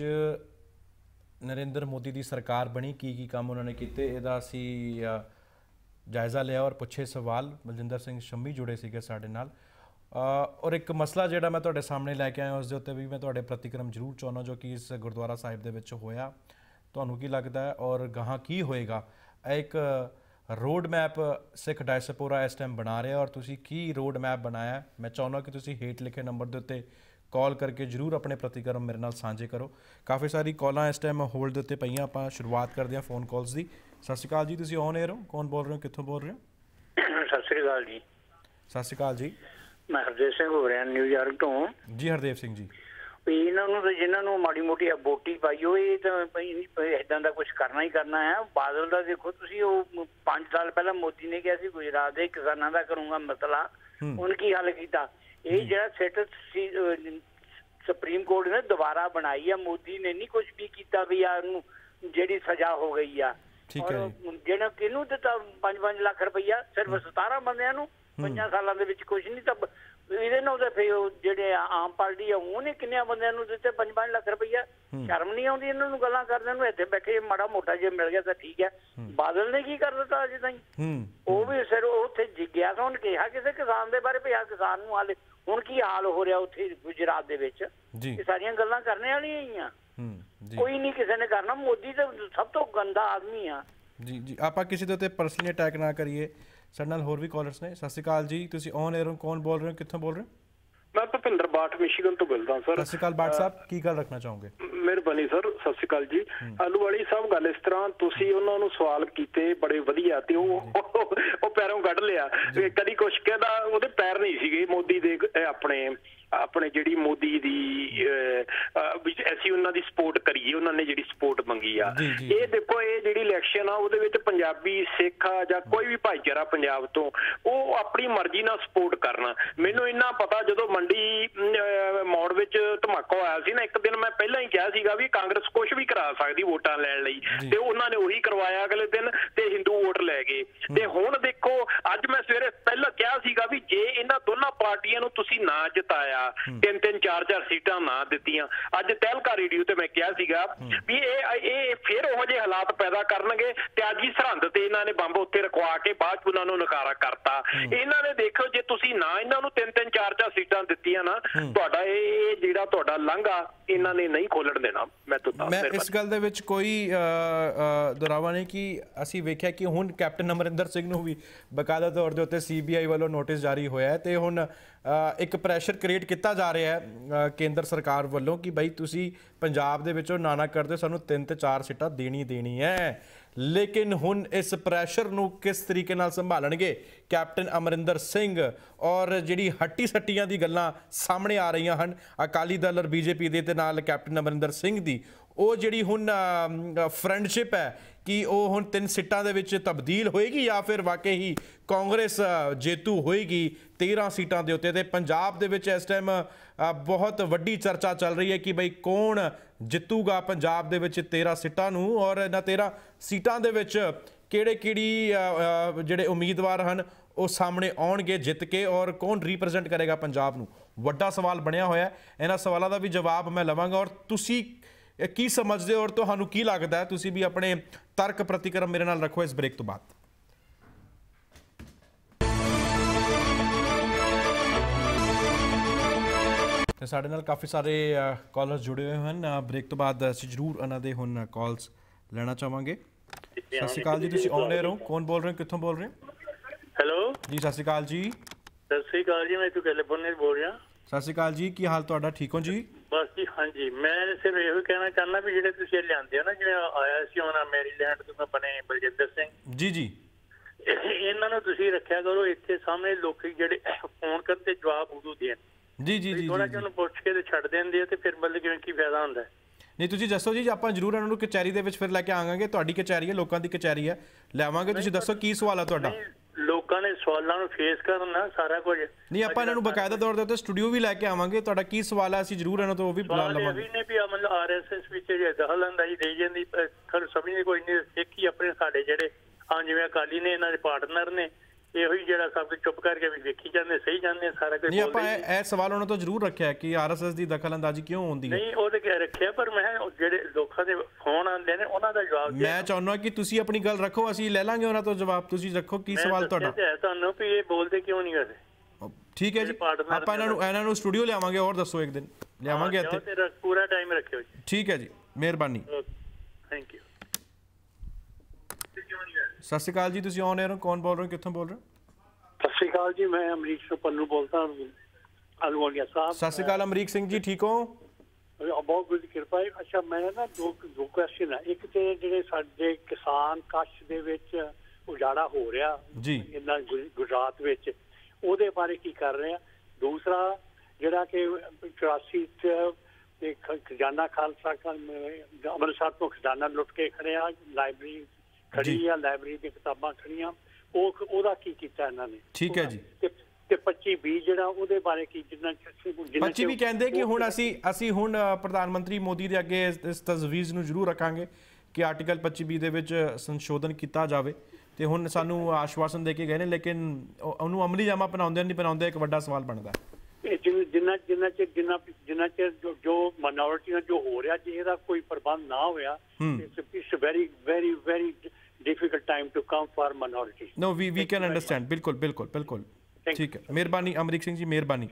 [SPEAKER 1] ਨਰਿੰਦਰ ਮੋਦੀ ਦੀ ਸਰਕਾਰ ਬਣੀ, ਕੀ ਕੰਮ ਉਹਨਾਂ ਨੇ ਕੀਤੇ ਇਹਦਾ ਅਸੀਂ ਜਾਇਜ਼ਾ ਲਿਆ ਔਰ ਪੁੱਛੇ ਸਵਾਲ। ਬਲਜਿੰਦਰ ਸਿੰਘ ਸ਼ੰਮੀ ਜੁੜੇ ਸੀਗੇ ਸਾਡੇ ਨਾਲ, ਔਰ ਇੱਕ ਮਸਲਾ ਜਿਹੜਾ ਮੈਂ ਤੁਹਾਡੇ ਸਾਹਮਣੇ ਲੈ ਕੇ ਆਇਆ ਉਸ ਦੇ ਉੱਤੇ ਵੀ ਮੈਂ ਤੁਹਾਡੇ ਪ੍ਰਤੀਕਰਮ ਜ਼ਰੂਰ ਚਾਹੁੰਦਾ, ਜੋ ਕਿ ਇਸ ਗੁਰਦੁਆਰਾ ਸਾਹਿਬ ਦੇ ਵਿੱਚ ਹੋਇਆ। ਤੁਹਾਨੂੰ ਕੀ ਲੱਗਦਾ ਹੈ ਔਰ ਗਾਹਾਂ ਕੀ ਹੋਏਗਾ? ਇਹ ਇੱਕ ਰੋਡ ਮੈਪ ਸਿੱਖ ਡਾਇਸਪੋਰਾ ਇਸ ਟਾਈਮ ਬਣਾ ਰਿਹਾ, ਔਰ ਤੁਸੀਂ ਕੀ ਰੋਡ ਮੈਪ ਬਣਾਇਆ? ਮੈਂ ਚਾਹੁੰਦਾ ਕਿ ਤੁਸੀਂ ਹੇਠ ਲਿਖੇ ਨੰਬਰ ਦੇ ਉੱਤੇ ਕਾਲ ਕਰਕੇ ਜ਼ਰੂਰ ਆਪਣੇ ਪ੍ਰਤੀਕਰਮ ਮੇਰੇ ਨਾਲ ਸਾਂਝੇ ਕਰੋ। ਕਾਫੀ ਸਾਰੀ ਕਾਲਾਂ ਇਸ ਟਾਈਮ ਹੋਲਡ ਦੇ ਉੱਤੇ ਪਈਆਂ, ਆਪਾਂ ਸ਼ੁਰੂਆਤ ਕਰਦੇ ਹਾਂ ਫੋਨ ਕਾਲਸ ਦੀ। ਸਤਿ ਸ਼੍ਰੀ ਅਕਾਲ ਜੀ, ਤੁਸੀਂ ਔਨ 에ਅਰ ਹੋ, ਕੌਣ ਬੋਲ ਰਹੇ ਹੋ, ਕਿੱਥੋਂ ਬੋਲ ਰਹੇ ਹੋ?
[SPEAKER 3] ਸਤਿ ਸ਼੍ਰੀ ਅਕਾਲ ਜੀ।
[SPEAKER 1] ਸਤਿ ਸ਼੍ਰੀ ਅਕਾਲ ਜੀ,
[SPEAKER 3] ਮੈਂ ਹਰਦੇਵ ਸਿੰਘ ਹੋ ਰਿਹਾ ਨਿਊਯਾਰਕ ਤੋਂ। ਜੀ
[SPEAKER 1] ਹਰਦੇਵ ਸਿੰਘ ਜੀ,
[SPEAKER 3] ਇਹਨਾਂ ਨੂੰ ਜਿਹਨਾਂ ਨੂੰ ਮਾੜੀ ਮੋਟੀ ਵੋਟੀ ਪਾਈ ਹੋਈ, ਇਹ ਤਾਂ ਇਦਾਂ ਦਾ ਕੁਝ ਕਰਨਾ ਹੀ ਕਰਨਾ ਹੈ। ਬਾਦਲ ਦਾ ਦੇਖੋ ਤੁਸੀਂ, ਉਹ 5 ਸਾਲ ਪਹਿਲਾਂ ਮੋਦੀ ਨੇ ਕਿਹਾ ਸੀ ਗੁਜਰਾਤ ਦੇ ਕਿਸਾਨਾਂ ਦਾ ਕਰੂੰਗਾ ਮਸਲਾ, ਹੁਣ ਕੀ ਹੱਲ ਕੀਤਾ? ਇਹ ਜਿਹੜਾ ਸਿੱਟ ਸੁਪਰੀਮ ਕੋਰਟ ਨੇ ਦੁਬਾਰਾ ਬਣਾਈ ਆ, ਮੋਦੀ ਨੇ ਨਹੀਂ ਕੁਝ ਵੀ ਕੀਤਾ ਵੀ ਆ ਨੂੰ ਜਿਹੜੀ ਸਜ਼ਾ ਹੋ ਗਈ ਆ। ਔਰ ਜਿਹੜਾ ਕਿਹਨੂੰ ਦਿੱਤਾ 5-5 ਲੱਖ ਰੁਪਈਆ? ਸਿਰਫ 17 ਬੰਦਿਆਂ ਨੂੰ 5 ਸਾਲਾਂ ਦੇ ਵਿੱਚ, ਕੁਝ ਨਹੀਂ ਤਾਂ ਇਹਦੇ ਨਾਲ ਤਾਂ ਫਿਰ ਜਿਹੜੇ ਆਮ ਪਾਰਟੀ ਆ ਉਹਨੇ ਕਿੰਨਿਆਂ ਬੰਦਿਆਂ ਨੂੰ ਦਿੱਤੇ 5-5 ਲੱਖ ਰੁਪਈਆ? ਸ਼ਰਮ ਨਹੀਂ ਆਉਂਦੀ ਇਹਨਾਂ ਨੂੰ ਗੱਲਾਂ ਕਰਦਿਆਂ ਨੂੰ? ਇੱਥੇ ਬੈਠੇ ਮਾੜਾ ਮੋਟਾ ਜੇ ਮਿਲ ਗਿਆ ਤਾਂ ਠੀਕ ਹੈ। ਬਾਦਲ ਨੇ ਕੀ ਕਰ ਦਿੱਤਾ ਅਜੇ ਤਾਈਂ? ਉਹ ਵੀ ਸਿਰ ਉੱਥੇ ਗਿਆ ਤਾਂ ਉਹਨੇ ਕਿਹਾ ਕਿਸੇ ਕਿਸਾਨ ਦੇ ਬਾਰੇ ਵੀ ਆ ਕਿਸਾਨ ਨੂੰ ਹਾਲੇ ਹੁਣ ਕੀ ਹਾਲ ਹੋ ਰਿਹਾ ਉੱਥੇ ਗੁਜਰਾਤ ਦੇ ਵਿੱਚ? ਇਹ ਸਾਰੀਆਂ ਗੱਲਾਂ ਕਰਨੇ ਵਾਲੀਆਂ ਹੀ ਆ, ਕੋਈ ਨਹੀਂ ਕਿਸੇ ਨੇ ਕਰਨਾ। ਮੋਦੀ ਤਾਂ ਸਭ ਤੋਂ ਗੰਦਾ ਆਦਮੀ ਆ।
[SPEAKER 1] ਜੀ ਆਪਾਂ ਕਿਸੇ ਦੇ ਉੱਤੇ ਪਰਸਨਲੀ ਅਟੈਕ ਨਾ ਕਰੀਏ। ਸਾਡੇ ਨਾਲ ਹੋਰ ਵੀ ਕਾਲਰਸ ਨੇ। ਸਤਿ ਸ਼੍ਰੀ ਅਕਾਲ ਜੀ, ਤੁਸੀਂ ਔਨ 에ਅਰ ਹੋ, ਕੌਣ ਬੋਲ ਰਹੇ ਹੋ, ਕਿੱਥੋਂ ਬੋਲ ਰਹੇ ਹੋ?
[SPEAKER 4] ਮੈਂ ਭੁਪਿੰਦਰ ਬਾਠ ਮਿਸ਼ੀਗਨ ਤੋਂ ਬੋਲਦਾ ਸਰ।
[SPEAKER 1] ਸਤਿ ਸ਼੍ਰੀ ਅਕਾਲ ਬਾਠ ਸਾਹਿਬ, ਕੀ ਗੱਲ ਰੱਖਣਾ ਚਾਹੋਗੇ?
[SPEAKER 4] ਮਿਹਰਬਾਨੀ ਸਰ, ਸਤਿ ਸ਼੍ਰੀ ਅਕਾਲ ਜੀ। ਆਲੂਵਾਲੀ ਸਾਹਿਬ, ਗੱਲ ਇਸ ਤਰ੍ਹਾਂ, ਤੁਸੀਂ ਉਹਨਾਂ ਨੂੰ ਸਵਾਲ ਕੀਤੇ ਬੜੇ ਵਧੀਆ ਤੇ ਉਹ ਪੈਰੋਂ ਕੱਢ ਲਿਆ। ਕਦੀ ਕੁਛ ਕਹਿੰਦਾ, ਉਹਦੇ ਪੈਰ ਨਹੀਂ ਸੀਗੇ ਮੋਦੀ ਦੇ, ਆਪਣੇ ਜਿਹੜੀ ਮੋਦੀ ਦੀ ਅਸੀਂ ਉਹਨਾਂ ਦੀ ਸਪੋਰਟ ਕਰੀਏ, ਉਹਨਾਂ ਨੇ ਜਿਹੜੀ ਸਪੋਰਟ ਮੰਗੀ ਆ। ਇਹ ਦੇਖੋ, ਇਹ ਜਿਹੜੀ ਇਲੈਕਸ਼ਨ ਆ ਉਹਦੇ ਵਿੱਚ ਪੰਜਾਬੀ ਸਿੱਖ ਆ ਜਾਂ ਕੋਈ ਵੀ ਭਾਈਚਾਰਾ ਪੰਜਾਬ ਤੋਂ, ਉਹ ਆਪਣੀ ਮਰਜ਼ੀ ਨਾਲ ਸਪੋਰਟ ਕਰਨਾ। ਮੈਨੂੰ ਇੰਨਾ ਪਤਾ, ਜਦੋਂ ਮੰਡੀ ਮੋੜ ਵਿੱਚ ਧਮਾਕਾ ਆਇਆ ਸੀ ਨਾ, ਇੱਕ ਦਿਨ ਮੈਂ ਪਹਿਲਾਂ ਹੀ ਕਿਹਾ ਸੀਗਾ ਵੀ ਕਾਂਗਰਸ ਕੁਛ ਵੀ ਕਰਾ ਸਕਦੀ ਵੋਟਾਂ ਲੈਣ ਲਈ, ਤੇ ਉਹਨਾਂ ਨੇ ਉਹੀ ਕਰਵਾਇਆ ਅਗਲੇ ਦਿਨ, ਤੇ ਹਿੰਦੂ ਵੋਟ ਲੈ ਗਏ। ਤੇ ਹੁਣ ਦੇਖੋ, ਅੱਜ ਮੈਂ ਸਵੇਰੇ ਪਹਿਲਾਂ ਕਿਹਾ ਸੀਗਾ ਵੀ ਜੇ ਇਹਨਾਂ ਦੋਨਾਂ ਪਾਰਟੀਆਂ ਨੂੰ ਤੁਸੀਂ ਨਾ ਜਿਤਾਇਆ, 3-3 4-4 ਸੀਟਾਂ ਨਾ ਦਿੱਤੀਆਂ, ਅੱਜ ਤਹਿਲਕਾ ਰੇਡੀਓ ਤੇ ਮੈਂ ਕਿਹਾ ਸੀਗਾ ਵੀ ਇਹ ਫਿਰ ਉਹੋ ਜਿਹੇ ਹਾਲਾਤ ਪੈਦਾ ਕਰਨਗੇ। ਤੇ ਅੱਜ ਹੀ ਸਰਹੰਦ ਤੇ ਇਹਨਾਂ ਨੇ ਬੰਬ ਉੱਤੇ ਰਖਵਾ ਕੇ ਬਾਅਦ ਚ ਉਹਨਾਂ ਨੂੰ ਨਕਾਰਾ ਕਰਤਾ। ਇਹਨਾਂ ਨੇ ਦੇਖੋ, ਜੇ ਤੁਸੀਂ ਨਾ ਇਹਨਾਂ ਨੂੰ 3-3 4-4 ਸੀਟਾਂ ਦਿੱਤੀਆਂ ਨਾ, ਤੁਹਾਡਾ ਇਹ ਜਿਹੜਾ ਤੁਹਾਡਾ ਲਾਂਘਾ ਇਹਨਾਂ ਨੇ ਨਹੀਂ ਖੋਲਣ ਦੇਣਾ। ਮੈਂ
[SPEAKER 1] ਇਸ ਗੱਲ ਦੇ ਵਿੱਚ ਕੋਈ ਦੁਰਾਵਾ ਨਹੀਂ ਕਿ ਅਸੀਂ ਵੇਖਿਆ ਕਿ ਹੁਣ ਕੈਪਟਨ ਅਮਰਿੰਦਰ ਸਿੰਘ ਨੂੰ ਵੀ ਬਕਾਇਦਾ ਤੌਰ ਦੇ ਉੱਤੇ CBI ਵੱਲੋਂ ਨੋਟਿਸ ਜਾਰੀ ਹੋਇਆ ਹੈ, ਤੇ ਹੁਣ ਇੱਕ ਪ੍ਰੈਸ਼ਰ ਕ੍ਰੀਏਟ ਕੀਤਾ ਜਾ ਰਿਹਾ ਹੈ ਕੇਂਦਰ ਸਰਕਾਰ ਵੱਲੋਂ ਕਿ ਬਈ ਤੁਸੀਂ ਪੰਜਾਬ ਦੇ ਵਿੱਚੋਂ ਨਾ ਕਰਦੇ, ਸਾਨੂੰ 3 ਤੇ 4 ਸੀਟਾਂ ਦੇਣੀ ਹੈ। ਲੇਕਿਨ ਹੁਣ ਇਸ ਪ੍ਰੈਸ਼ਰ ਨੂੰ ਕਿਸ ਤਰੀਕੇ ਨਾਲ ਸੰਭਾਲਣਗੇ ਕੈਪਟਨ ਅਮਰਿੰਦਰ ਸਿੰਘ, ਔਰ ਜਿਹੜੀ ਹੱਟੀ ਸੱਟੀਆਂ ਦੀ ਗੱਲਾਂ ਸਾਹਮਣੇ ਆ ਰਹੀਆਂ ਹਨ ਅਕਾਲੀ ਦਲ ਔਰ ਬੀਜੇਪੀ ਦੇ ਨਾਲ ਕੈਪਟਨ ਅਮਰਿੰਦਰ ਸਿੰਘ ਦੀ, ਉਹ ਜਿਹੜੀ ਹੁਣ ਫਰੈਂਡਸ਼ਿਪ ਹੈ ਕਿ ਉਹ ਹੁਣ 3 ਸੀਟਾਂ ਦੇ ਵਿੱਚ ਤਬਦੀਲ ਹੋਏਗੀ ਜਾਂ ਫਿਰ ਵਾਕਈ ਹੀ ਕਾਂਗਰਸ ਜੇਤੂ ਹੋਏਗੀ 13 ਸੀਟਾਂ ਦੇ ਉੱਤੇ। ਤੇ ਪੰਜਾਬ ਦੇ ਵਿੱਚ ਇਸ ਟਾਈਮ ਬਹੁਤ ਵੱਡੀ ਚਰਚਾ ਚੱਲ ਰਹੀ ਹੈ ਕਿ ਬਈ ਕੌਣ ਜਿੱਤੂਗਾ ਪੰਜਾਬ ਦੇ ਵਿੱਚ 13 ਸੀਟਾਂ ਨੂੰ, ਔਰ ਇਹਨਾਂ 13 ਸੀਟਾਂ ਦੇ ਵਿੱਚ ਕਿਹੜੀ ਜਿਹੜੇ ਉਮੀਦਵਾਰ ਹਨ ਉਹ ਸਾਹਮਣੇ ਆਉਣਗੇ ਜਿੱਤ ਕੇ, ਔਰ ਕੌਣ ਰਿਪਰੈਜ਼ੈਂਟ ਕਰੇਗਾ ਪੰਜਾਬ ਨੂੰ। ਵੱਡਾ ਸਵਾਲ ਬਣਿਆ ਹੋਇਆ। ਇਹਨਾਂ ਸਵਾਲਾਂ ਦਾ ਵੀ ਜਵਾਬ ਮੈਂ ਲਵਾਂਗਾ, ਔਰ ਤੁਸੀਂ ਕੀ ਸਮਝਦੇ ਹੋ ਔਰ ਤੁਹਾਨੂੰ ਕੀ ਲੱਗਦਾ ਹੈ, ਤੁਸੀਂ ਵੀ ਆਪਣੇ ਤਰਕ ਪ੍ਰਤੀਕਰਮ ਮੇਰੇ ਨਾਲ ਰੱਖੋ ਇਸ ਬ੍ਰੇਕ ਤੋਂ ਬਾਅਦ। ਤੇ ਸਾਡੇ ਨਾਲ ਕਾਫੀ ਸਾਰੇ ਕਾਲਰਸ ਜੁੜੇ ਹੋਏ ਹਨ। ਬ੍ਰੇਕ ਤੋਂ ਬਾਅਦ ਅਸੀਂ ਜ਼ਰੂਰ ਉਹਨਾਂ ਦੇ ਹੁਣ ਕਾਲਸ ਲੈਣਾ ਚਾਹਾਂਗੇ। ਸਤਿ ਸ਼੍ਰੀ ਅਕਾਲ ਜੀ, ਤੁਸੀਂ ਆਨ 에ਅਰ ਹੋ, ਕੌਣ ਬੋਲ ਰਹੇ ਹੋ, ਕਿੱਥੋਂ ਬੋਲ ਰਹੇ ਹੋ?
[SPEAKER 5] ਹੈਲੋ
[SPEAKER 1] ਜੀ ਸਤਿ ਸ਼੍ਰੀ ਅਕਾਲ ਜੀ।
[SPEAKER 5] ਸਤਿ ਸ਼੍ਰੀ ਅਕਾਲ ਜੀ, ਮੈਂ ਇੱਥੋਂ ਕੈਲੀਫੋਰਨੀਆ ਤੋਂ ਬੋਲ ਰਿਹਾ।
[SPEAKER 1] ਸਤਿ ਸ਼੍ਰੀ ਅਕਾਲ ਜੀ, ਕੀ ਹਾਲ ਤੁਹਾਡਾ, ਠੀਕ ਹੋ ਜੀ?
[SPEAKER 5] ਬਸ ਜੀ, ਹਾਂਜੀ। ਮੈਂ ਸਿਰਫ ਇਹੋ ਕਹਿਣਾ ਚਾਹੁੰਦਾ ਵੀ ਜਿਹੜੇ ਤੁਸੀਂ ਲਿਆਂਦੇ ਹੋ ਨਾ, ਜਿਵੇਂ ਆਇਆ ਸੀ ਹੁਣ ਮੈਰੀਲੈਂਡ ਤੋਂ ਬਣੇ ਬਲਜਿੰਦਰ ਸਿੰਘ
[SPEAKER 1] ਜੀ ਜੀ,
[SPEAKER 5] ਇਹਨਾਂ ਨੂੰ ਤੁਸੀਂ ਰੱਖਿਆ ਕਰੋ ਇੱਥੇ ਸਾਹਮਣੇ, ਲੋਕੀ ਜਿਹੜੇ ਫੋਨ ਕਰਨ ਤੇ ਜਵਾਬ ਉਦੋਂ ਦੇਣ।
[SPEAKER 1] ਜੀ ਜੀ ਜੀ,
[SPEAKER 5] ਥੋੜਾ ਜਿਹਾ ਉਹਨੂੰ ਪੁੱਛ ਕੇ ਤੇ ਛੱਡ ਦਿੰਦੇ ਆ ਤੇ ਫਿਰ ਮਤਲਬ ਕਿਵੇਂ ਕੀ ਫਾਇਦਾ ਹੁੰਦਾ।
[SPEAKER 1] ਨਹੀਂ ਤੁਸੀਂ ਦੱਸੋ ਜੀ, ਆਪਾਂ ਜ਼ਰੂਰ ਇਹਨਾਂ ਨੂੰ ਕਚਹਿਰੀ ਦੇ ਵਿੱਚ ਫਿਰ ਲੈ ਕੇ ਆਵਾਂਗੇ। ਤੁਹਾਡੀ ਕਚਹਿਰੀ ਹੈ, ਲੋਕਾਂ ਦੀ ਕਚਹਿਰੀ ਹੈ, ਲਿਆਵਾਂਗੇ। ਤੁਸੀਂ ਦੱਸੋ ਕੀ ਸਵਾਲ ਹੈ ਤੁਹਾਡਾ?
[SPEAKER 5] ਲੋਕਾਂ ਨੇ ਸਵਾਲਾਂ ਨੂੰ ਫੇਸ ਕਰਨਾ ਸਾਰਾ ਕੁਝ।
[SPEAKER 1] ਨਹੀਂ, ਆਪਾਂ ਇਹਨਾਂ ਨੂੰ ਬਕਾਇਦਾ ਤੌਰ ਦੇ ਉੱਤੇ ਸਟੂਡੀਓ ਵੀ ਲੈ ਕੇ ਆਵਾਂਗੇ। ਤੁਹਾਡਾ ਕੀ ਸਵਾਲ ਹੈ, ਅਸੀਂ ਜ਼ਰੂਰ ਇਹਨਾਂ ਤੋਂ ਉਹ ਵੀ ਬੁਲਾ ਲਵਾਂਗੇ।
[SPEAKER 5] ਨੇ ਵੀ ਮਤਲਬ RSS ਵਿੱਚ ਦਖਲਅੰਦਾਜ਼ੀ ਦੇਈ ਜਾਂਦੀ, ਖਰ ਸਮਝਦੇ ਕੋਈ ਨਹੀਂ। ਸਿੱਖ ਹੀ ਆਪਣੇ ਸਾਡੇ ਜਿਹੜੇ ਜਿਵੇਂ ਅਕਾਲੀ ਨੇ, ਇਹਨਾਂ ਦੇ ਪਾਰਟਨਰ ਨੇ, ਇਹੋ ਹੀ ਜਿਹੜਾ ਸਭ ਕੁਝ ਚੁੱਪ ਕਰਕੇ ਵੀ ਵੇਖੀ ਜਾਂਦੇ, ਸਹੀ ਜਾਂਦੇ ਸਾਰਾ ਕੁਝ।
[SPEAKER 1] ਨਹੀਂ, ਆਪਾਂ ਇਹ ਸਵਾਲ ਉਹਨਾਂ ਤੋਂ ਜ਼ਰੂਰ ਰੱਖਿਆ ਕਿ RSS ਦੀ ਦਖਲਅੰਦਾਜ਼ੀ ਕਿਉਂ ਹੁੰਦੀ ਹੈ।
[SPEAKER 5] ਨਹੀਂ, ਉਹ ਤੇ ਕਹਿ ਰੱਖਿਆ, ਪਰ ਮੈਂ ਜਿਹੜੇ ਲੋਕਾਂ ਦੇ ਫੋਨ ਆਉਂਦੇ ਨੇ ਉਹਨਾਂ ਦਾ ਜਵਾਬ
[SPEAKER 1] ਮੈਂ ਚਾਹੁੰਦਾ ਕਿ ਤੁਸੀਂ ਆਪਣੀ ਗੱਲ ਰੱਖੋ, ਅਸੀਂ ਲੈ ਲਾਂਗੇ ਉਹਨਾਂ ਤੋਂ ਜਵਾਬ। ਤੁਸੀਂ ਰੱਖੋ ਕੀ ਸਵਾਲ ਤੁਹਾਡਾ।
[SPEAKER 5] ਤੁਹਾਨੂੰ ਵੀ ਇਹ ਬੋਲਦੇ ਕਿਉਂ ਨਹੀਂ ਕਰਦੇ?
[SPEAKER 1] ਠੀਕ ਹੈ ਜੀ, ਆਪਾਂ ਇਹਨਾਂ ਨੂੰ ਸਟੂਡੀਓ ਲਿਆਵਾਂਗੇ। ਹੋਰ ਦੱਸੋ, ਇੱਕ ਦਿਨ ਲਿਆਵਾਂਗੇ ਇੱਥੇ,
[SPEAKER 5] ਪੂਰਾ ਟਾਈਮ ਰੱਖਿਓ ਜੀ।
[SPEAKER 1] ਠੀਕ ਹੈ ਜੀ, ਮਿਹਰਬਾਨੀ,
[SPEAKER 5] ਥੈਂਕ ਯੂ।
[SPEAKER 1] ਸਤਿ ਸ਼੍ਰੀ ਅਕਾਲ ਜੀ, ਤੁਸੀਂ ਆਨ 에ਅਰ ਹੋ, ਕੌਣ ਬੋਲ ਰਹੇ ਹੋ, ਕਿੱਥੋਂ ਬੋਲ ਰਹੇ ਹੋ?
[SPEAKER 6] ਸਤਿ ਸ਼੍ਰੀ ਅਕਾਲ ਜੀ, ਮੈਂ ਅਮਰੀਕ ਸਿੰਘ ਪੰਨੂ ਬੋਲਦਾ, ਅਲਵਾਲੀਆ ਸਾਹਿਬ।
[SPEAKER 1] ਸਤਿ ਸ਼੍ਰੀ ਅਕਾਲ ਅਮਰੀਕ ਸਿੰਘ ਜੀ, ਠੀਕ ਹੋ?
[SPEAKER 6] ਬਹੁਤ ਗੁੱਡ ਕਿਰਪਾ ਹੈ। ਅੱਛਾ, ਮੈਂ ਨਾ ਦੋ ਕੁਐਸਚਨ ਹੈ। ਇੱਕ ਤੇ ਜਿਹੜੇ ਸਾਡੇ ਕਿਸਾਨ ਕੱਛ ਦੇ ਵਿੱਚ ਉਜਾੜਾ ਹੋ ਰਿਹਾ
[SPEAKER 1] ਜੀ
[SPEAKER 6] ਇਹਨਾਂ ਗੁਜਰਾਤ ਵਿੱਚ, ਉਹਦੇ ਬਾਰੇ ਕੀ ਕਰ ਰਹੇ ਆ? ਦੂਸਰਾ ਜਿਹੜਾ ਕਿ 84 ਤੇ ਖਜ਼ਾਨਾ ਖਾਲਸਾ ਅੰਮ੍ਰਿਤਸਰ ਤੋਂ ਖਜ਼ਾਨਾ ਲੁੱਟ ਕੇ ਖੜਿਆ, ਲਾਇਬ੍ਰੇਰੀ ਖੜੀ ਆ, ਲਾਇਬ੍ਰੇਰੀ ਦੀਆਂ ਕਿਤਾਬਾਂ ਖੜੀਆਂ, ਉਹਦਾ ਕੀ ਕੀਤਾ ਇਹਨਾਂ ਨੇ? ਠੀਕ ਹੈ ਜੀ। ਤੇ 25-20 ਜਿਹੜਾ ਉਹਦੇ ਬਾਰੇ ਕੀ, ਜਿੰਨਾ
[SPEAKER 1] 25 ਵੀ ਕਹਿੰਦੇ ਕਿ ਹੁਣ ਅਸੀਂ ਹੁਣ ਪ੍ਰਧਾਨ ਮੰਤਰੀ ਮੋਦੀ ਦੇ ਅੱਗੇ ਇਸ ਤਜਵੀਜ਼ ਨੂੰ ਜ਼ਰੂਰ ਰੱਖਾਂਗੇ ਕਿ ਆਰਟੀਕਲ 25-20 ਦੇ ਵਿੱਚ ਸੰਸ਼ੋਧਨ ਕੀਤਾ ਜਾਵੇ। ਤੇ ਹੁਣ ਸਾਨੂੰ ਆਸ਼ਵਾਸਨ ਦੇ ਕੇ ਗਏ ਨੇ, ਲੇਕਿਨ ਉਹਨੂੰ ਅਮਲੀ ਜਾਮਾ ਅਪਣਾਉਂਦੇ ਨਹੀਂ ਬਣਾਉਂਦੇ, ਇੱਕ ਵੱਡਾ ਸਵਾਲ ਬਣਦਾ।
[SPEAKER 6] ਜਿੰਨਾ ਚਿਰ ਜੋ ਮਾਈਨੋਰਿਟੀ ਨਾਲ ਜੋ ਹੋ ਰਿਹਾ, ਜੇ ਇਹਦਾ ਕੋਈ ਪ੍ਰਬੰਧ ਨਾ ਹੋਇਆ, it's very very very difficult time to come for minorities.
[SPEAKER 1] No, we can understand. ਬਿਲਕੁਲ ਠੀਕ ਹੈ, ਮਿਹਰਬਾਨੀ ਅਮਰੀਕ ਸਿੰਘ ਜੀ, ਮਿਹਰਬਾਨੀ।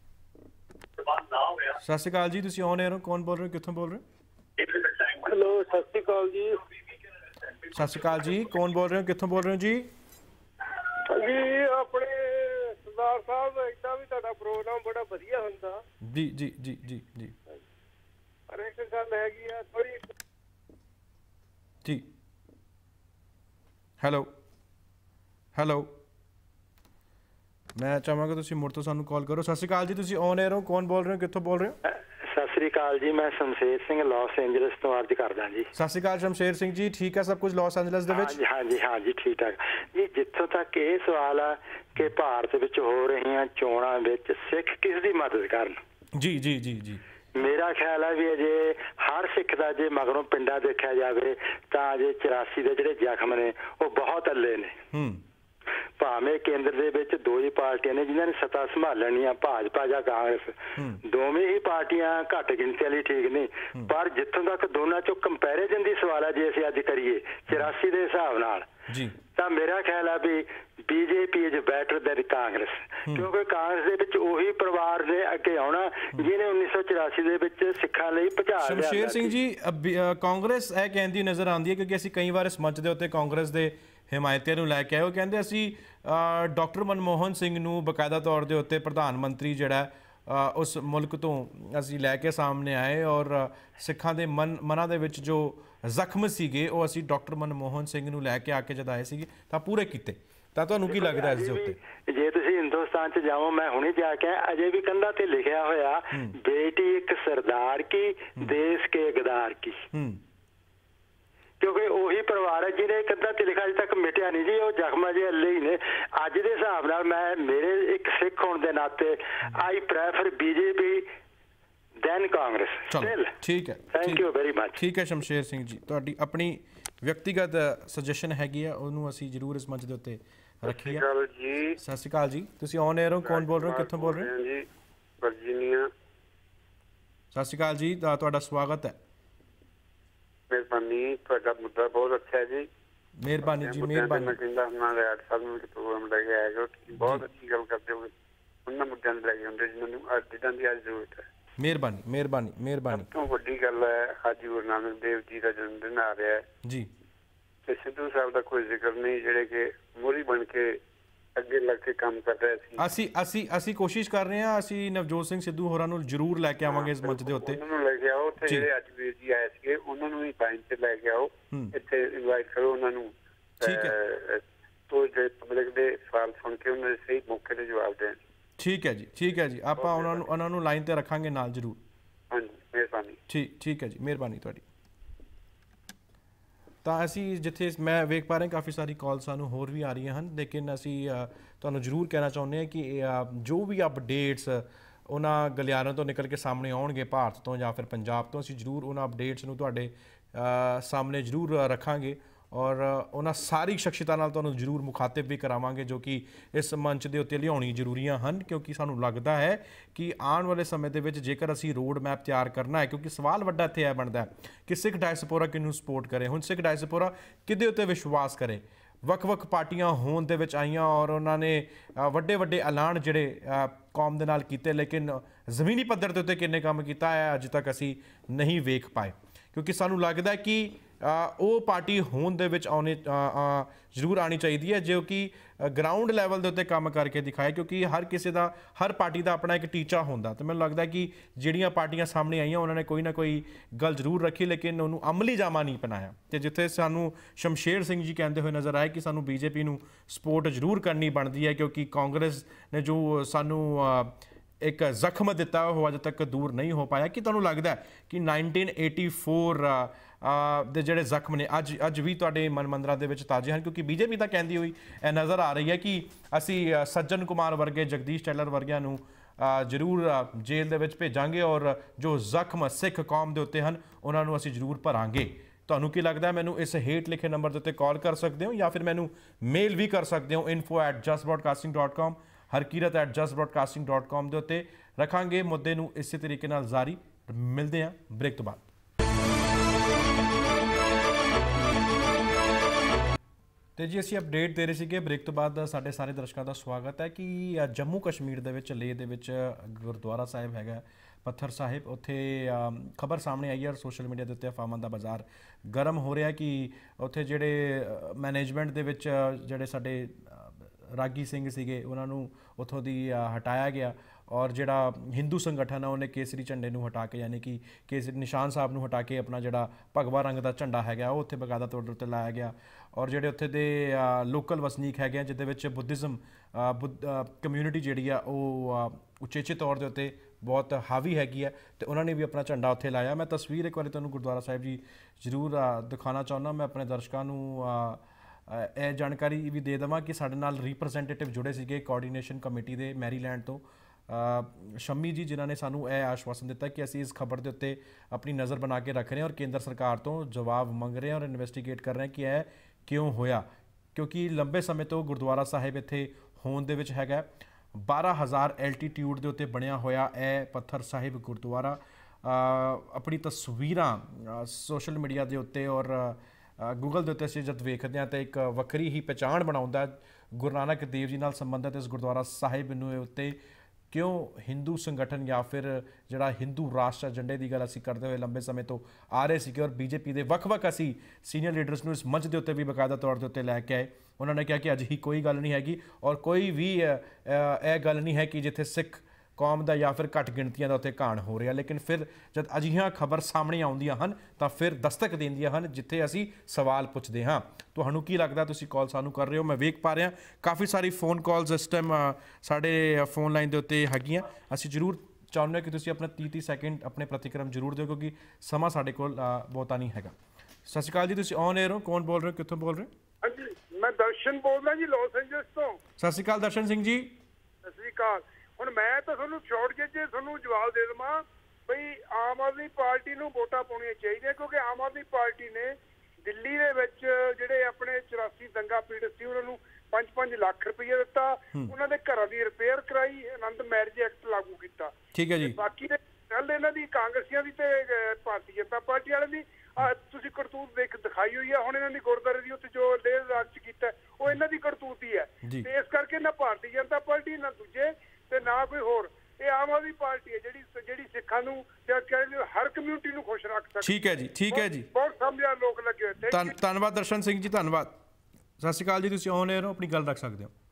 [SPEAKER 1] ਸਤਿ ਸ਼੍ਰੀ ਅਕਾਲ ਜੀ, ਤੁਸੀਂ ਆਨ 에ਅਰ ਹੋ, ਕੌਣ ਬੋਲ ਰਹੇ ਹੋ, ਕਿੱਥੋਂ ਬੋਲ ਰਹੇ ਹੋ?
[SPEAKER 7] ਹੈਲੋ, ਸਤਿ ਸ਼੍ਰੀ ਅਕਾਲ ਜੀ।
[SPEAKER 1] ਸਤਿ ਸ਼੍ਰੀ ਅਕਾਲ ਜੀ, ਕੌਣ ਬੋਲ ਰਹੇ ਹੋ, ਕਿੱਥੋਂ ਬੋਲ ਰਹੇ ਹੋ ਜੀ?
[SPEAKER 7] ਜੀ ਆਪਣੇ ਸਰਦਾਰ ਸਾਹਿਬ, ਇੱਦਾਂ ਵੀ ਤੁਹਾਡਾ ਪ੍ਰੋਗਰਾਮ ਬੜਾ ਵਧੀਆ ਹੁੰਦਾ।
[SPEAKER 1] ਜੀ ਜੀ ਜੀ ਜੀ ਜੀ,
[SPEAKER 7] ਪਰ ਇੱਕ ਗੱਲ ਹੈਗੀ ਆ ਥੋੜੀ
[SPEAKER 1] ਜੀ। ਹੈਲੋ, ਮੈਂ ਚਾਹਾਂਗਾ ਤੁਸੀਂ ਮੁੜ ਤੋਂ ਸਾਨੂੰ ਕਾਲ ਕਰੋ। ਸਤਿ ਸ਼੍ਰੀ ਅਕਾਲ ਜੀ, ਤੁਸੀਂ ਆਨ 에ਅਰ ਹੋ, ਕੌਣ ਬੋਲ ਰਹੇ ਹੋ, ਕਿੱਥੋਂ ਬੋਲ ਰਹੇ ਹੋ?
[SPEAKER 8] ਸਤਿ ਸ਼੍ਰੀ ਅਕਾਲ ਜੀ, ਮੈਂ ਸ਼ਮਸ਼ੇਰ ਸਿੰਘ ਲਾਸ ਐਂਜਲਸ ਤੋਂ ਅਰਜ਼ ਕਰਦਾ ਜੀ।
[SPEAKER 1] ਸਤਿ ਸ਼੍ਰੀ ਅਕਾਲ ਸ਼ਮਸ਼ੇਰ ਸਿੰਘ ਜੀ, ਠੀਕ ਹੈ ਸਭ ਕੁਝ ਲਾਸ ਐਂਜਲਸ ਦੇ ਵਿੱਚ?
[SPEAKER 8] ਹਾਂਜੀ ਠੀਕ ਠਾਕ ਜੀ। ਜਿੱਥੋਂ ਤੱਕ ਇਹ ਸਵਾਲ ਆ ਕਿ ਭਾਰਤ ਵਿੱਚ ਹੋ ਰਹੀਆਂ ਚੋਣਾਂ ਵਿੱਚ ਸਿੱਖ ਕਿਸ ਦੀ ਮਦਦ ਕਰਨ,
[SPEAKER 1] ਜੀ ਜੀ ਜੀ ਜੀ,
[SPEAKER 8] ਮੇਰਾ ਖਿਆਲ ਹੈ ਵੀ ਅਜੇ ਹਰ ਸਿੱਖ ਦਾ ਜੇ ਮਗਰੋਂ ਪਿੰਡਾ ਦੇਖਿਆ ਜਾਵੇ ਤਾਂ ਅਜੇ 84 ਦੇ ਜਿਹੜੇ ਜ਼ਖਮ ਨੇ ਉਹ ਬਹੁਤ ਅੱਲੇ ਨੇ। ਭਾਵੇਂ ਕੇਂਦਰ ਦੇ ਵਿੱਚ ਦੋ ਹੀ ਪਾਰਟੀਆਂ ਨੇ ਜਿਨ੍ਹਾਂ ਨੇ ਸੱਤਾ ਸੰਭਾਲਣੀ ਆ, ਭਾਜਪਾ ਜਾਂ ਕਾਂਗਰਸ। ਦੋਵੇਂ ਹੀ ਪਾਰਟੀਆਂ ਘੱਟ ਗਿਣਤੀ ਵਾਲੀ ਠੀਕ ਨਹੀਂ, ਪਰ ਜਿੱਥੋਂ ਤੱਕ ਦੋਨਾਂ ਚੋਂ ਕੰਪੈਰੀਜ਼ਨ ਦੀ ਸਵਾਲ ਹੈ, ਜੇ ਅਸੀਂ ਅੱਜ ਕਰੀਏ 84 ਦੇ ਹਿਸਾਬ ਨਾਲ, ਤਾਂ ਮੇਰਾ ਖਿਆਲ ਹੈ ਵੀ BJP is better than Congress, ਕਿਉਂਕਿ ਕਾਂਗਰਸ ਦੇ ਵਿੱਚ ਉਹੀ ਪਰਿਵਾਰ ਨੇ ਅੱਗੇ ਆਉਣਾ ਜਿਹਨੇ 1984 ਦੇ ਵਿੱਚ ਸਿੱਖਾਂ ਲਈ ਭੁਚਾਲ ਲਿਆ।
[SPEAKER 1] ਸ਼ਮਸ਼ੇਰ ਸਿੰਘ ਜੀ, ਕਾਂਗਰਸ ਇਹ ਕਹਿੰਦੀ ਨਜ਼ਰ ਆਉਂਦੀ ਹੈ, ਕਿਉਂਕਿ ਅਸੀਂ ਕਈ ਵਾਰ ਇਸ ਮੰਚ ਦੇ ਉੱਤੇ ਕਾਂਗਰਸ ਦੇ ਹਿਮਾਇਤੀਆਂ ਨੂੰ ਲੈ ਕੇ ਆਏ, ਉਹ ਕਹਿੰਦੇ ਅਸੀਂ ਡਾਕਟਰ ਮਨਮੋਹਨ ਸਿੰਘ ਨੂੰ ਬਕਾਇਦਾ ਤੌਰ ਦੇ ਉੱਤੇ ਪ੍ਰਧਾਨ ਮੰਤਰੀ ਜਿਹੜਾ ਉਸ ਮੁਲਕ ਤੋਂ ਅਸੀਂ ਲੈ ਕੇ ਸਾਹਮਣੇ ਆਏ ਔਰ ਸਿੱਖਾਂ ਦੇ ਮਨਾਂ ਦੇ ਵਿੱਚ ਜੋ ਜ਼ਖਮ ਸੀਗੇ ਉਹ ਅਸੀਂ ਡਾਕਟਰ ਮਨਮੋਹਨ ਸਿੰਘ ਨੂੰ ਲੈ ਕੇ ਆ ਕੇ ਜਦ ਆਏ ਸੀਗੇ ਤਾਂ ਪੂਰੇ ਕੀਤੇ। ਤਾਂ ਤੁਹਾਨੂੰ ਕੀ ਲੱਗਦਾ ਇਸ ਦੇ ਉੱਤੇ?
[SPEAKER 8] ਜੇ ਤੁਸੀਂ ਹਿੰਦੁਸਤਾਨ 'ਚ ਜਾਓ, ਮੈਂ ਹੁਣੇ ਜਾ ਕੇ ਅਜੇ ਵੀ ਕੰਧਾਂ ਤੇ ਲਿਖਿਆ ਹੋਇਆ, ਬੇਟੀ ਇੱਕ ਸਰਦਾਰ ਕੀ ਦੇਸ਼ ਕੇ ਗਦਾਰ ਕੀ, ਕਿਉਂਕਿ ਉਹੀ ਪਰਿਵਾਰ ਹੈ ਜਿਹਨੇ ਕੰਧਾਂ ਤੇ ਲਿਖਿਆ ਅਜੇ ਤੱਕ ਮਿਟਿਆ ਨਹੀਂ ਜੀ। ਉਹ ਜ਼ਖਮ ਅਜੇ ਅੱਲੇ ਹੀ ਨੇ। ਅੱਜ ਦੇ ਹਿਸਾਬ ਨਾਲ ਮੈਂ ਮੇਰੇ ਇੱਕ ਸਿੱਖ ਹੋਣ ਦੇ ਨਾਤੇ I prefer BJP than Congress.
[SPEAKER 1] ਚਲੋ ਠੀਕ ਹੈ,
[SPEAKER 8] ਥੈਂਕ ਯੂ ਵੈਰੀ ਮਚ।
[SPEAKER 1] ਠੀਕ ਹੈ ਸ਼ਮਸ਼ੇਰ ਸਿੰਘ ਜੀ, ਤੁਹਾਡੀ ਆਪਣੀ ਵਿਅਕਤੀਗਤ ਸੁਜੈਸ਼ਨ ਹੈਗੀ ਆ, ਉਹਨੂੰ ਅਸੀਂ ਜ਼ਰੂਰ ਇਸ ਮੰਚ ਦੇ ਉੱਤੇ ਰੱਖੀਏ। ਸਤਿ ਸ਼੍ਰੀ ਅਕਾਲ ਜੀ, ਤੁਸੀਂ ਔਨ 에ਅਰ ਹੋ, ਕੌਣ ਬੋਲ ਰਹੇ ਹੋ, ਕਿੱਥੋਂ ਬੋਲ ਰਹੇ ਹੋ?
[SPEAKER 9] ਜੀ ਵਰਜੀਨੀਆ।
[SPEAKER 1] ਸਤਿ ਸ਼੍ਰੀ ਅਕਾਲ ਜੀ, ਤੁਹਾਡਾ ਸਵਾਗਤ ਹੈ।
[SPEAKER 9] ਮਿਹਰਬਾਨੀ, ਤੁਹਾਡਾ ਮੁੱਦਾ ਬਹੁਤ ਅੱਛਾ ਹੈ ਜੀ।
[SPEAKER 1] ਮਿਹਰਬਾਨੀ ਜੀ, ਮਿਹਰਬਾਨੀ।
[SPEAKER 9] ਮੈਂ ਕਹਿੰਦਾ ਹਮਾਰੇ 8 ਸਾਲ ਨੂੰ ਪ੍ਰੋਗਰਾਮ ਲੈ ਕੇ ਆਏਗਾ, ਬਹੁਤ ਅੱਛੀ ਗੱਲ ਕਰਦੇ ਹੋ। ਉਹਨਾਂ ਮੁੱਦਿਆਂ ਨੂੰ ਲੈ ਕੇ ਹੁੰਦੇ ਜਿਨ੍ਹਾਂ ਨੂੰ ਅੱਜ ਜਿੱਦਾਂ ਦੀ ਅੱਜ ਜ਼ਰੂਰਤ ਹੈ।
[SPEAKER 1] ਮਿਹਰਬਾਨੀ ਮਿਹਰਬਾਨੀ ਮਿਹਰਬਾਨੀ।
[SPEAKER 9] ਸਭ ਤੋਂ ਵੱਡੀ ਗੱਲ ਹੈ, ਅੱਜ ਗੁਰੂ ਨਾਨਕ ਦੇਵ ਜੀ ਦਾ ਜਨਮ ਦਿਨ ਆ ਰਿਹਾ ਹੈ
[SPEAKER 1] ਜੀ,
[SPEAKER 9] ਤੇ ਸਿੱਧੂ ਸਾਹਿਬ ਦਾ ਕੋਈ ਜ਼ਿਕਰ ਨਹੀਂ, ਜਿਹੜੇ ਕਿ ਮੋਹਰੀ ਬਣ ਕੇ ਅੱਗੇ ਲੱਗ ਕੇ ਕੰਮ ਕਰ ਰਹੇ ਸੀ।
[SPEAKER 1] ਅਸੀਂ ਕੋਸ਼ਿਸ਼ ਕਰ ਰਹੇ ਹਾਂ, ਅਸੀਂ ਨਵਜੋਤ ਸਿੰਘ ਸਿੱਧੂ ਹੋਰਾਂ ਨੂੰ ਜ਼ਰੂਰ ਲੈ ਕੇ ਆਵਾਂਗੇ ਇਸ ਮੰਚ ਦੇ ਉੱਤੇ।
[SPEAKER 9] ਉਹਨਾਂ ਨੂੰ ਲੈ ਕੇ ਆਓ ਤੇ ਜਿਹੜੇ ਅੱਜ ਵੀਰ ਜੀ ਆਏ ਸੀਗੇ ਉਹਨਾਂ ਨੂੰ ਵੀ ਟਾਈਮ ਤੇ ਲੈ ਕੇ ਆਓ, ਇੱਥੇ ਇਨਵਾਈਟ ਕਰੋ ਉਹਨਾਂ ਨੂੰ।
[SPEAKER 1] ਠੀਕ ਹੈ,
[SPEAKER 9] ਤੋਂ ਜਿਹੜੇ ਪਬਲਿਕ ਦੇ ਸਵਾਲ ਸੁਣ ਕੇ ਉਹਨਾਂ ਦੇ ਸਹੀ ਮੌਕੇ ਤੇ ਜਵਾਬ ਦੇਣ।
[SPEAKER 1] ਠੀਕ ਹੈ ਜੀ, ਠੀਕ ਹੈ ਜੀ, ਆਪਾਂ ਉਹਨਾਂ ਨੂੰ ਲਾਈਨ ਤੇ ਰੱਖਾਂਗੇ ਨਾਲ ਜ਼ਰੂਰ।
[SPEAKER 9] ਹਾਂਜੀ, ਮਿਹਰਬਾਨੀ।
[SPEAKER 1] ਠੀਕ ਹੈ ਜੀ, ਮਿਹਰਬਾਨੀ ਤੁਹਾਡੀ। ਤਾਂ ਅਸੀਂ ਜਿੱਥੇ ਮੈਂ ਵੇਖ ਪਾ ਰਹੇ ਕਾਫੀ ਸਾਰੀ ਕਾਲ ਸਾਨੂੰ ਹੋਰ ਵੀ ਆ ਰਹੀਆਂ ਹਨ, ਲੇਕਿਨ ਅਸੀਂ ਤੁਹਾਨੂੰ ਜ਼ਰੂਰ ਕਹਿਣਾ ਚਾਹੁੰਦੇ ਹਾਂ ਕਿ ਜੋ ਵੀ ਅਪਡੇਟਸ ਉਹਨਾਂ ਗਲਿਆਰਿਆਂ ਤੋਂ ਨਿਕਲ ਕੇ ਸਾਹਮਣੇ ਆਉਣਗੇ ਭਾਰਤ ਤੋਂ ਜਾਂ ਫਿਰ ਪੰਜਾਬ ਤੋਂ, ਅਸੀਂ ਜ਼ਰੂਰ ਉਹਨਾਂ ਅਪਡੇਟਸ ਨੂੰ ਤੁਹਾਡੇ ਸਾਹਮਣੇ ਜ਼ਰੂਰ ਰੱਖਾਂਗੇ ਔਰ ਉਹਨਾਂ ਸਾਰੀ ਸ਼ਖਸੀਅਤਾਂ ਨਾਲ ਤੁਹਾਨੂੰ ਜ਼ਰੂਰ ਮੁਖਾਤਿਬ ਵੀ ਕਰਾਵਾਂਗੇ ਜੋ ਕਿ ਇਸ ਮੰਚ ਦੇ ਉੱਤੇ ਲਿਆਉਣੀ ਜ਼ਰੂਰੀਆਂ ਹਨ, ਕਿਉਂਕਿ ਸਾਨੂੰ ਲੱਗਦਾ ਹੈ ਕਿ ਆਉਣ ਵਾਲੇ ਸਮੇਂ ਦੇ ਵਿੱਚ ਜੇਕਰ ਅਸੀਂ ਰੋਡ ਮੈਪ ਤਿਆਰ ਕਰਨਾ ਹੈ, ਕਿਉਂਕਿ ਸਵਾਲ ਵੱਡਾ ਇੱਥੇ ਇਹ ਬਣਦਾ ਕਿ ਸਿੱਖ ਡਾਇਸਪੋਰਾ ਕਿਹਨੂੰ ਸਪੋਰਟ ਕਰੇ। ਹੁਣ ਸਿੱਖ ਡਾਇਸਪੋਰਾ ਕਿਹਦੇ ਉੱਤੇ ਵਿਸ਼ਵਾਸ ਕਰੇ? ਵੱਖ-ਵੱਖ ਪਾਰਟੀਆਂ ਹੋਂਦ ਦੇ ਵਿੱਚ ਆਈਆਂ ਔਰ ਉਹਨਾਂ ਨੇ ਵੱਡੇ ਵੱਡੇ ਐਲਾਨ ਜਿਹੜੇ ਕੌਮ ਦੇ ਨਾਲ ਕੀਤੇ, ਲੇਕਿਨ ਜ਼ਮੀਨੀ ਪੱਧਰ ਦੇ ਉੱਤੇ ਕਿੰਨੇ ਕੰਮ ਕੀਤਾ ਹੈ ਅੱਜ ਤੱਕ ਅਸੀਂ ਨਹੀਂ ਵੇਖ ਪਾਏ, ਕਿਉਂਕਿ ਸਾਨੂੰ ਲੱਗਦਾ ਕਿ ਉਹ ਪਾਰਟੀ ਹੋਂਦ ਦੇ ਵਿੱਚ ਜ਼ਰੂਰ ਆਉਣੀ ਚਾਹੀਦੀ ਹੈ ਜੋ ਕਿ ਗਰਾਊਂਡ ਲੈਵਲ ਦੇ ਉੱਤੇ ਕੰਮ ਕਰਕੇ ਦਿਖਾਏ, ਕਿਉਂਕਿ ਹਰ ਪਾਰਟੀ ਦਾ ਆਪਣਾ ਇੱਕ ਟੀਚਾ ਹੁੰਦਾ। ਅਤੇ ਮੈਨੂੰ ਲੱਗਦਾ ਕਿ ਜਿਹੜੀਆਂ ਪਾਰਟੀਆਂ ਸਾਹਮਣੇ ਆਈਆਂ ਉਹਨਾਂ ਨੇ ਕੋਈ ਨਾ ਕੋਈ ਗੱਲ ਜ਼ਰੂਰ ਰੱਖੀ, ਲੇਕਿਨ ਉਹਨੂੰ ਅਮਲੀ ਜਾਮਾ ਨਹੀਂ ਬਣਾਇਆ। ਅਤੇ ਜਿੱਥੇ ਸਾਨੂੰ ਸ਼ਮਸ਼ੇਰ ਸਿੰਘ ਜੀ ਕਹਿੰਦੇ ਹੋਏ ਨਜ਼ਰ ਆਏ ਕਿ ਸਾਨੂੰ ਬੀਜੇਪੀ ਨੂੰ ਸਪੋਰਟ ਜ਼ਰੂਰ ਕਰਨੀ ਬਣਦੀ ਹੈ, ਕਿਉਂਕਿ ਕਾਂਗਰਸ ਨੇ ਜੋ ਸਾਨੂੰ ਇੱਕ ਜ਼ਖਮ ਦਿੱਤਾ ਉਹ ਅਜੇ ਤੱਕ ਦੂਰ ਨਹੀਂ ਹੋ ਪਾਇਆ। ਕਿ ਤੁਹਾਨੂੰ ਲੱਗਦਾ ਕਿ 1984 ਦੇ ਜਿਹੜੇ ਜ਼ਖਮ ਨੇ ਅੱਜ ਵੀ ਤੁਹਾਡੇ ਮਨ ਮੰਦਰਾਂ ਦੇ ਵਿੱਚ ਤਾਜ਼ੇ ਹਨ? ਕਿਉਂਕਿ ਬੀਜੇਪੀ ਤਾਂ ਕਹਿੰਦੀ ਹੋਈ ਇਹ ਨਜ਼ਰ ਆ ਰਹੀ ਹੈ ਕਿ ਅਸੀਂ ਸੱਜਣ ਕੁਮਾਰ ਵਰਗੇ, ਜਗਦੀਸ਼ ਟੈਲਰ ਵਰਗਿਆਂ ਨੂੰ ਜ਼ਰੂਰ ਜੇਲ੍ਹ ਦੇ ਵਿੱਚ ਭੇਜਾਂਗੇ ਔਰ ਜੋ ਜ਼ਖਮ ਸਿੱਖ ਕੌਮ ਦੇ ਉੱਤੇ ਹਨ ਉਹਨਾਂ ਨੂੰ ਅਸੀਂ ਜ਼ਰੂਰ ਭਰਾਂਗੇ। ਤੁਹਾਨੂੰ ਕੀ ਲੱਗਦਾ? ਮੈਨੂੰ ਇਸ ਹੇਠ ਲਿਖੇ ਨੰਬਰ ਦੇ ਉੱਤੇ ਕਾਲ ਕਰ ਸਕਦੇ ਹੋ ਜਾਂ ਫਿਰ ਮੈਨੂੰ ਮੇਲ ਵੀ ਕਰ ਸਕਦੇ ਹੋ info@justbroadcasting.com, harkirat@justbroadcasting.com ਦੇ ਉੱਤੇ। ਰੱਖਾਂਗੇ ਮੁੱਦੇ ਨੂੰ ਇਸੇ ਤਰੀਕੇ ਨਾਲ ਜਾਰੀ। ਮਿਲਦੇ ਹਾਂ ਬ੍ਰੇਕ ਤੋਂ ਬਾਅਦ। ਤੇ ਜੀ ਅਸੀਂ ਅਪਡੇਟ ਦੇ ਰਹੇ ਸੀਗੇ ਬ੍ਰੇਕ ਤੋਂ ਬਾਅਦ। ਸਾਡੇ ਸਾਰੇ ਦਰਸ਼ਕਾਂ ਦਾ ਸਵਾਗਤ ਹੈ ਕਿ ਜੰਮੂ ਕਸ਼ਮੀਰ ਦੇ ਵਿੱਚ ਲੇਹ ਦੇ ਵਿੱਚ ਗੁਰਦੁਆਰਾ ਸਾਹਿਬ ਹੈਗਾ ਪੱਥਰ ਸਾਹਿਬ, ਉੱਥੇ ਖਬਰ ਸਾਹਮਣੇ ਆਈ ਹੈ ਔਰ ਸੋਸ਼ਲ ਮੀਡੀਆ ਦੇ ਉੱਤੇ ਅਫਵਾਹਾਂ ਦਾ ਬਾਜ਼ਾਰ ਗਰਮ ਹੋ ਰਿਹਾ ਕਿ ਉੱਥੇ ਜਿਹੜੇ ਮੈਨੇਜਮੈਂਟ ਦੇ ਵਿੱਚ ਜਿਹੜੇ ਸਾਡੇ ਰਾਗੀ ਸਿੰਘ ਸੀਗੇ ਉਹਨਾਂ ਨੂੰ ਉੱਥੋਂ ਦੀ ਹਟਾਇਆ ਗਿਆ ਔਰ ਜਿਹੜਾ ਹਿੰਦੂ ਸੰਗਠਨ ਆ ਉਹਨੇ ਕੇਸਰੀ ਝੰਡੇ ਨੂੰ ਹਟਾ ਕੇ, ਯਾਨੀ ਕਿ ਕੇਸਰੀ ਨਿਸ਼ਾਨ ਸਾਹਿਬ ਨੂੰ ਹਟਾ ਕੇ ਆਪਣਾ ਜਿਹੜਾ ਭਗਵਾ ਰੰਗ ਦਾ ਝੰਡਾ ਹੈਗਾ ਉਹ ਉੱਥੇ ਬਕਾਇਦਾ ਤੌਰ ਦੇ ਉੱਤੇ ਲਾਇਆ ਗਿਆ। ਔਰ ਜਿਹੜੇ ਉੱਥੇ ਦੇ ਲੋਕਲ ਵਸਨੀਕ ਹੈਗੇ ਆ ਜਿਹਦੇ ਵਿੱਚ ਬੁੱਧਿਜ਼ਮ ਕਮਿਊਨਿਟੀ ਜਿਹੜੀ ਆ ਉਹ ਉਚੇਚੇ ਤੌਰ ਦੇ ਉੱਤੇ ਬਹੁਤ ਹਾਵੀ ਹੈਗੀ ਹੈ ਅਤੇ ਉਹਨਾਂ ਨੇ ਵੀ ਆਪਣਾ ਝੰਡਾ ਉੱਥੇ ਲਾਇਆ। ਮੈਂ ਤਸਵੀਰ ਇੱਕ ਵਾਰੀ ਤੁਹਾਨੂੰ ਗੁਰਦੁਆਰਾ ਸਾਹਿਬ ਜੀ ਜ਼ਰੂਰ ਦਿਖਾਉਣਾ ਚਾਹੁੰਦਾ। ਮੈਂ ਆਪਣੇ ਦਰਸ਼ਕਾਂ ਨੂੰ ਇਹ ਜਾਣਕਾਰੀ ਵੀ ਦੇ ਦੇਵਾਂ ਕਿ ਸਾਡੇ ਨਾਲ ਰਿਪਰੈਜ਼ੈਂਟੇਟਿਵ ਜੁੜੇ ਸੀਗੇ ਕੋਆਰਡੀਨੇਸ਼ਨ ਕਮੇਟੀ ਦੇ ਮੈਰੀਲੈਂਡ ਤੋਂ ਸ਼ੰਮੀ ਜੀ, ਜਿਨ੍ਹਾਂ ਨੇ ਸਾਨੂੰ ਇਹ ਆਸ਼ਵਾਸਨ ਦਿੱਤਾ ਕਿ ਅਸੀਂ ਇਸ ਖਬਰ ਦੇ ਉੱਤੇ ਆਪਣੀ ਨਜ਼ਰ ਬਣਾ ਕੇ ਰੱਖ ਰਹੇ ਹਾਂ ਔਰ ਕੇਂਦਰ ਸਰਕਾਰ ਤੋਂ ਜਵਾਬ ਮੰਗ ਰਹੇ ਹਾਂ ਔਰ ਇਨਵੈਸਟੀਗੇਟ ਕਰ ਰਹੇ ਹਾਂ ਕਿ ਇਹ ਕਿਉਂ ਹੋਇਆ, ਕਿਉਂਕਿ ਲੰਬੇ ਸਮੇਂ ਤੋਂ ਗੁਰਦੁਆਰਾ ਸਾਹਿਬ ਇੱਥੇ ਹੋਂਦ ਦੇ ਵਿੱਚ ਹੈਗਾ। 12,000 ਐਲਟੀਟਿਊਡ ਦੇ ਉੱਤੇ ਬਣਿਆ ਹੋਇਆ ਇਹ ਪੱਥਰ ਸਾਹਿਬ ਗੁਰਦੁਆਰਾ। ਆਪਣੀ ਤਸਵੀਰਾਂ ਸੋਸ਼ਲ ਮੀਡੀਆ ਦੇ ਉੱਤੇ ਔਰ ਗੂਗਲ ਦੇ ਉੱਤੇ ਅਸੀਂ ਜਦ ਵੇਖਦੇ ਹਾਂ ਤਾਂ ਇੱਕ ਵੱਖਰੀ ਹੀ ਪਹਿਚਾਣ ਬਣਾਉਂਦਾ ਗੁਰੂ ਨਾਨਕ ਦੇਵ ਜੀ ਨਾਲ ਸੰਬੰਧਿਤ ਇਸ ਗੁਰਦੁਆਰਾ ਸਾਹਿਬ ਨੂੰ ਉੱਤੇ। ਕਿਉਂ ਹਿੰਦੂ ਸੰਗਠਨ ਜਾਂ ਫਿਰ ਜਿਹੜਾ ਹਿੰਦੂ ਰਾਸ਼ਟਰ ਏਜੰਡੇ ਦੀ ਗੱਲ ਅਸੀਂ ਕਰਦੇ ਹੋਏ ਲੰਬੇ ਸਮੇਂ ਤੋਂ ਆ ਰਹੇ ਸੀਗੇ ਔਰ ਬੀਜੇਪੀ ਦੇ ਵੱਖ-ਵੱਖ ਅਸੀਂ ਸੀਨੀਅਰ ਲੀਡਰਸ ਨੂੰ ਇਸ ਮੰਚ ਦੇ ਉੱਤੇ ਵੀ ਬਕਾਇਦਾ ਤੌਰ ਦੇ ਉੱਤੇ ਲੈ ਕੇ ਆਏ। ਉਹਨਾਂ ਨੇ ਕਿਹਾ ਕਿ ਅਜਿਹੀ ਕੋਈ ਗੱਲ ਨਹੀਂ ਹੈਗੀ ਔਰ ਕੋਈ ਵੀ ਇਹ ਗੱਲ ਨਹੀਂ ਹੈ ਕਿ ਜਿੱਥੇ ਸਿੱਖ ਕੌਮ ਦਾ ਜਾਂ ਫਿਰ ਘੱਟ ਗਿਣਤੀਆਂ ਦਾ ਉੱਥੇ ਘਾਣ ਹੋ ਰਿਹਾ। ਲੇਕਿਨ ਫਿਰ ਜਦ ਅਜਿਹੀਆਂ ਖਬਰ ਸਾਹਮਣੇ ਆਉਂਦੀਆਂ ਹਨ ਤਾਂ ਫਿਰ ਦਸਤਕ ਦਿੰਦੀਆਂ ਹਨ ਜਿੱਥੇ ਅਸੀਂ ਸਵਾਲ ਪੁੱਛਦੇ ਹਾਂ। ਤੁਹਾਨੂੰ ਕੀ ਲੱਗਦਾ? ਤੁਸੀਂ ਕਾਲ ਸਾਨੂੰ ਕਰ ਰਹੇ ਹੋ, ਮੈਂ ਵੇਖ ਪਾ ਰਿਹਾ ਕਾਫੀ ਸਾਰੀ ਫੋਨ ਕਾਲਸ ਇਸ ਟਾਈਮ ਸਾਡੇ ਫੋਨ ਲਾਈਨ ਦੇ ਉੱਤੇ ਹੈਗੀਆਂ। ਅਸੀਂ ਜ਼ਰੂਰ ਚਾਹੁੰਦੇ ਹਾਂ ਕਿ ਤੁਸੀਂ ਆਪਣਾ 30 ਸੈਕਿੰਡ ਆਪਣੇ ਪ੍ਰਤੀਕਰਮ ਜ਼ਰੂਰ ਦਿਓ ਕਿਉਂਕਿ ਸਮਾਂ ਸਾਡੇ ਕੋਲ ਬਹੁਤਾ ਨਹੀਂ ਹੈਗਾ। ਸਤਿ ਸ਼੍ਰੀ ਅਕਾਲ ਜੀ, ਤੁਸੀਂ ਔਨ 에ਅਰ ਹੋ, ਕੌਣ ਬੋਲ ਰਹੇ ਹੋ, ਕਿੱਥੋਂ ਬੋਲ ਰਹੇ ਹੋ?
[SPEAKER 7] ਹਾਂਜੀ, ਮੈਂ ਦਰਸ਼ਨ ਬੋਲਦਾ ਜੀ, ਲਾਸ ਐਂਜਲਸ ਤੋਂ।
[SPEAKER 1] ਸਤਿ ਸ਼੍ਰੀ ਅਕਾਲ ਦਰਸ਼ਨ ਸਿੰਘ ਜੀ।
[SPEAKER 7] ਸਤਿ ਸ਼੍ਰੀ ਅਕਾਲ। ਹੁਣ ਮੈਂ ਤਾਂ ਤੁਹਾਨੂੰ ਸ਼ਾਰਟ ਜੇ ਤੁਹਾਨੂੰ ਜਵਾਬ ਦੇ ਦੇਵਾਂ ਬਈ ਆਮ ਆਦਮੀ ਪਾਰਟੀ ਨੂੰ ਵੋਟਾਂ ਪਾਉਣੀਆਂ ਚਾਹੀਦੀਆਂ ਕਿਉਂਕਿ ਆਮ ਆਦਮੀ ਪਾਰਟੀ ਨੇ ਦਿੱਲੀ ਦੇ ਵਿੱਚ ਜਿਹੜੇ ਆਪਣੇ 84 ਦੰਗਾ ਪੀੜਤ ਸੀ ਉਹਨਾਂ ਨੂੰ 5-5 ਲੱਖ ਰੁਪਏ ਦਿੱਤਾ, ਉਹਨਾਂ ਦੇ ਘਰਾਂ ਦੀ ਰਿਪੇਅਰ ਕਰਾਈ, ਆਨੰਦ ਮੈਰਿਜ ਐਕਟ ਲਾਗੂ ਕੀਤਾ।
[SPEAKER 1] ਠੀਕ ਹੈ ਜੀ।
[SPEAKER 7] ਬਾਕੀ ਦੇ ਗੱਲ ਇਹਨਾਂ ਦੀ ਕਾਂਗਰਸੀਆਂ ਦੀ ਤੇ ਭਾਰਤੀ ਜਨਤਾ ਪਾਰਟੀ ਵਾਲਿਆਂ ਦੀ ਤੁਸੀਂ ਕਰਤੂਤ ਦਿਖਾਈ ਹੋਈ ਹੈ। ਹੁਣ ਇਹਨਾਂ ਦੀ ਗੁਰਦੁਆਰੇ ਦੀ ਉੱਥੇ ਜੋ ਲੇਹ ਲਦਾਖ ਚ ਕੀਤਾ ਉਹ ਇਹਨਾਂ ਦੀ ਕਰਤੂਤ ਹੀ ਹੈ ਤੇ ਇਸ ਕਰਕੇ ਨਾ ਭਾਰਤੀ ਜਨਤਾ ਪਾਰਟੀ ਨਾ ਦੂਜੇ ਤੇ ਨਾ ਕੋਈ ਹੋਰ, ਇਹ ਆਮ ਆਦਮੀ ਪਾਰਟੀ ਹੈ ਜਿਹੜੀ ਸਿੱਖਾਂ ਨੂੰ ਹਰ ਕਮਿਊਨਿਟੀ ਨੂੰ ਖੁਸ਼ ਰੱਖ ਸਕਦੀ।
[SPEAKER 1] ਠੀਕ ਹੈ ਜੀ, ਠੀਕ ਹੈ ਜੀ,
[SPEAKER 7] ਬਹੁਤ ਸਮਝਦਾਰ ਲੋਕ ਲੱਗੇ ਹੋਏ।
[SPEAKER 1] ਧੰਨਵਾਦ ਦਰਸ਼ਨ ਸਿੰਘ ਜੀ, ਧੰਨਵਾਦ। ਸਤਿ ਸ਼੍ਰੀ ਅਕਾਲ ਜੀ, ਤੁਸੀਂ ਔਨ 에ਅਰ ਹੋ, ਆਪਣੀ ਗੱਲ ਰੱਖ ਸਕਦੇ ਹੋ।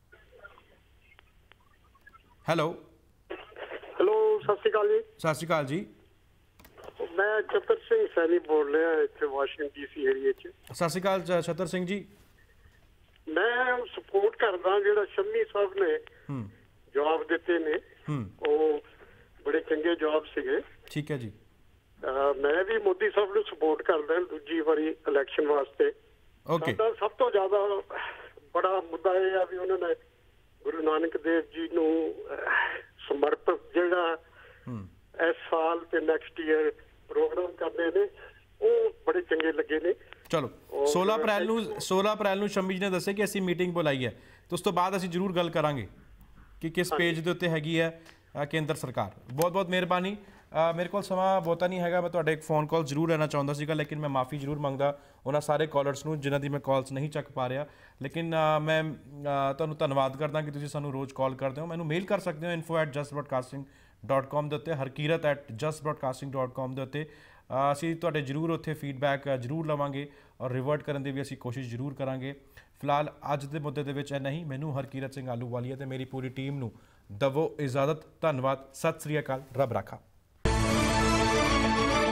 [SPEAKER 1] ਹੈਲੋ
[SPEAKER 6] ਹੈਲੋ, ਸਤਿ ਸ਼੍ਰੀ ਅਕਾਲ ਜੀ।
[SPEAKER 1] ਸਤਿ ਸ਼੍ਰੀ ਅਕਾਲ ਜੀ।
[SPEAKER 6] ਮੈਂ ਚਤਰ ਸਿੰਘ ਸੈਣੀ ਬੋਲ ਰਿਹਾ ਇੱਥੇ ਵਾਸ਼ਿੰਗਟਨ ਡੀਸੀ ਏਰੀਏ 'ਚ।
[SPEAKER 1] ਸਤਿ ਸ਼੍ਰੀ ਅਕਾਲ ਚਤਰ ਸਿੰਘ ਜੀ।
[SPEAKER 6] ਮੈਂ ਸਪੋਰਟ ਕਰਦਾ ਜਿਹੜਾ ਸ਼ੰਮੀ ਸਾਹਿਬ ਨੇ ਜਵਾਬ ਦਿੱਤੇ ਨੇ, ਉਹ ਬੜੇ ਚੰਗੇ ਜਵਾਬ ਸੀਗੇ।
[SPEAKER 1] ਠੀਕ ਹੈ ਜੀ।
[SPEAKER 6] ਮੈਂ ਵੀ ਮੋਦੀ ਸਾਹਿਬ ਨੂੰ ਸਪੋਰਟ ਕਰਦਾ ਦੂਜੀ ਵਾਰੀ ਇਲੈਕਸ਼ਨ ਵਾਸਤੇ। ਸਾਡਾ ਸਭ ਤੋਂ ਜ਼ਿਆਦਾ ਬੜਾ ਮੁੱਦਾ ਇਹ ਆ ਵੀ ਉਹਨਾਂ ਨੇ ਗੁਰੂ ਨਾਨਕ ਦੇਵ ਜੀ ਨੂੰ ਸਮਰਪਿਤ ਜਿਹੜਾ ਇਸ ਸਾਲ ਤੇ ਨੈਕਸਟ ਈਅਰ ਪ੍ਰੋਗਰਾਮ ਕਰਦੇ ਨੇ ਉਹ ਬੜੇ ਚੰਗੇ ਲੱਗੇ ਨੇ।
[SPEAKER 1] ਚਲੋ 16 ਅਪ੍ਰੈਲ ਨੂੰ ਸ਼ੰਮੀ ਜੀ ਨੇ ਦੱਸਿਆ ਕਿ ਅਸੀਂ ਮੀਟਿੰਗ ਬੁਲਾਈ ਹੈ ਤੇ ਉਸ ਤੋਂ ਬਾਅਦ ਅਸੀਂ ਜ਼ਰੂਰ ਗੱਲ ਕਰਾਂਗੇ ਕਿ ਕਿਸ ਪੇਜ ਦੇ ਉੱਤੇ ਹੈਗੀ ਹੈ ਕੇਂਦਰ ਸਰਕਾਰ। ਬਹੁਤ ਬਹੁਤ ਮਿਹਰਬਾਨੀ। ਮੇਰੇ ਕੋਲ ਸਮਾਂ ਬਹੁਤਾ ਨਹੀਂ ਹੈਗਾ, ਮੈਂ ਤੁਹਾਡੇ ਇੱਕ ਫੋਨ ਕਾਲ ਜ਼ਰੂਰ ਲੈਣਾ ਚਾਹੁੰਦਾ ਸੀਗਾ ਲੇਕਿਨ ਮੈਂ ਮਾਫੀ ਜ਼ਰੂਰ ਮੰਗਦਾ ਉਹਨਾਂ ਸਾਰੇ ਕਾਲਰਸ ਨੂੰ ਜਿਨ੍ਹਾਂ ਦੀ ਮੈਂ ਕਾਲਸ ਨਹੀਂ ਚੱਕ ਪਾ ਰਿਹਾ। ਲੇਕਿਨ ਮੈਂ ਤੁਹਾਨੂੰ ਧੰਨਵਾਦ ਕਰਦਾ ਕਿ ਤੁਸੀਂ ਸਾਨੂੰ ਰੋਜ਼ ਕਾਲ ਕਰਦੇ ਹੋ। ਮੈਨੂੰ ਮੇਲ ਕਰ ਸਕਦੇ ਹੋ info@justbroadcasting.com ਦੇ ਉੱਤੇ, harkirat@justbroadcasting.com ਦੇ ਉੱਤੇ। ਅਸੀਂ ਤੁਹਾਡੇ ਜ਼ਰੂਰ ਉੱਥੇ ਫੀਡਬੈਕ ਜ਼ਰੂਰ ਲਵਾਂਗੇ ਔਰ ਰਿਵਰਟ ਕਰਨ ਦੀ ਵੀ ਅਸੀਂ ਕੋਸ਼ਿਸ਼ ਜ਼ਰੂਰ ਕਰਾਂਗੇ। ਫਿਲਹਾਲ ਅੱਜ ਦੇ ਮੁੱਦੇ ਦੇ ਵਿੱਚ ਇੰਨਾ ਹੀ। ਮੈਨੂੰ ਹਰਕੀਰਤ ਸਿੰਘ ਆਹਲੂਵਾਲੀਆ ਤੇ ਮੇਰੀ ਪੂਰੀ ਟੀਮ ਨੂੰ ਦਵੋ ਇਜਾਜ਼ਤ। ਧੰਨਵਾਦ, ਸਤਿ ਸ੍ਰੀ ਅਕਾਲ, ਰੱਬ ਰਾਖਾ।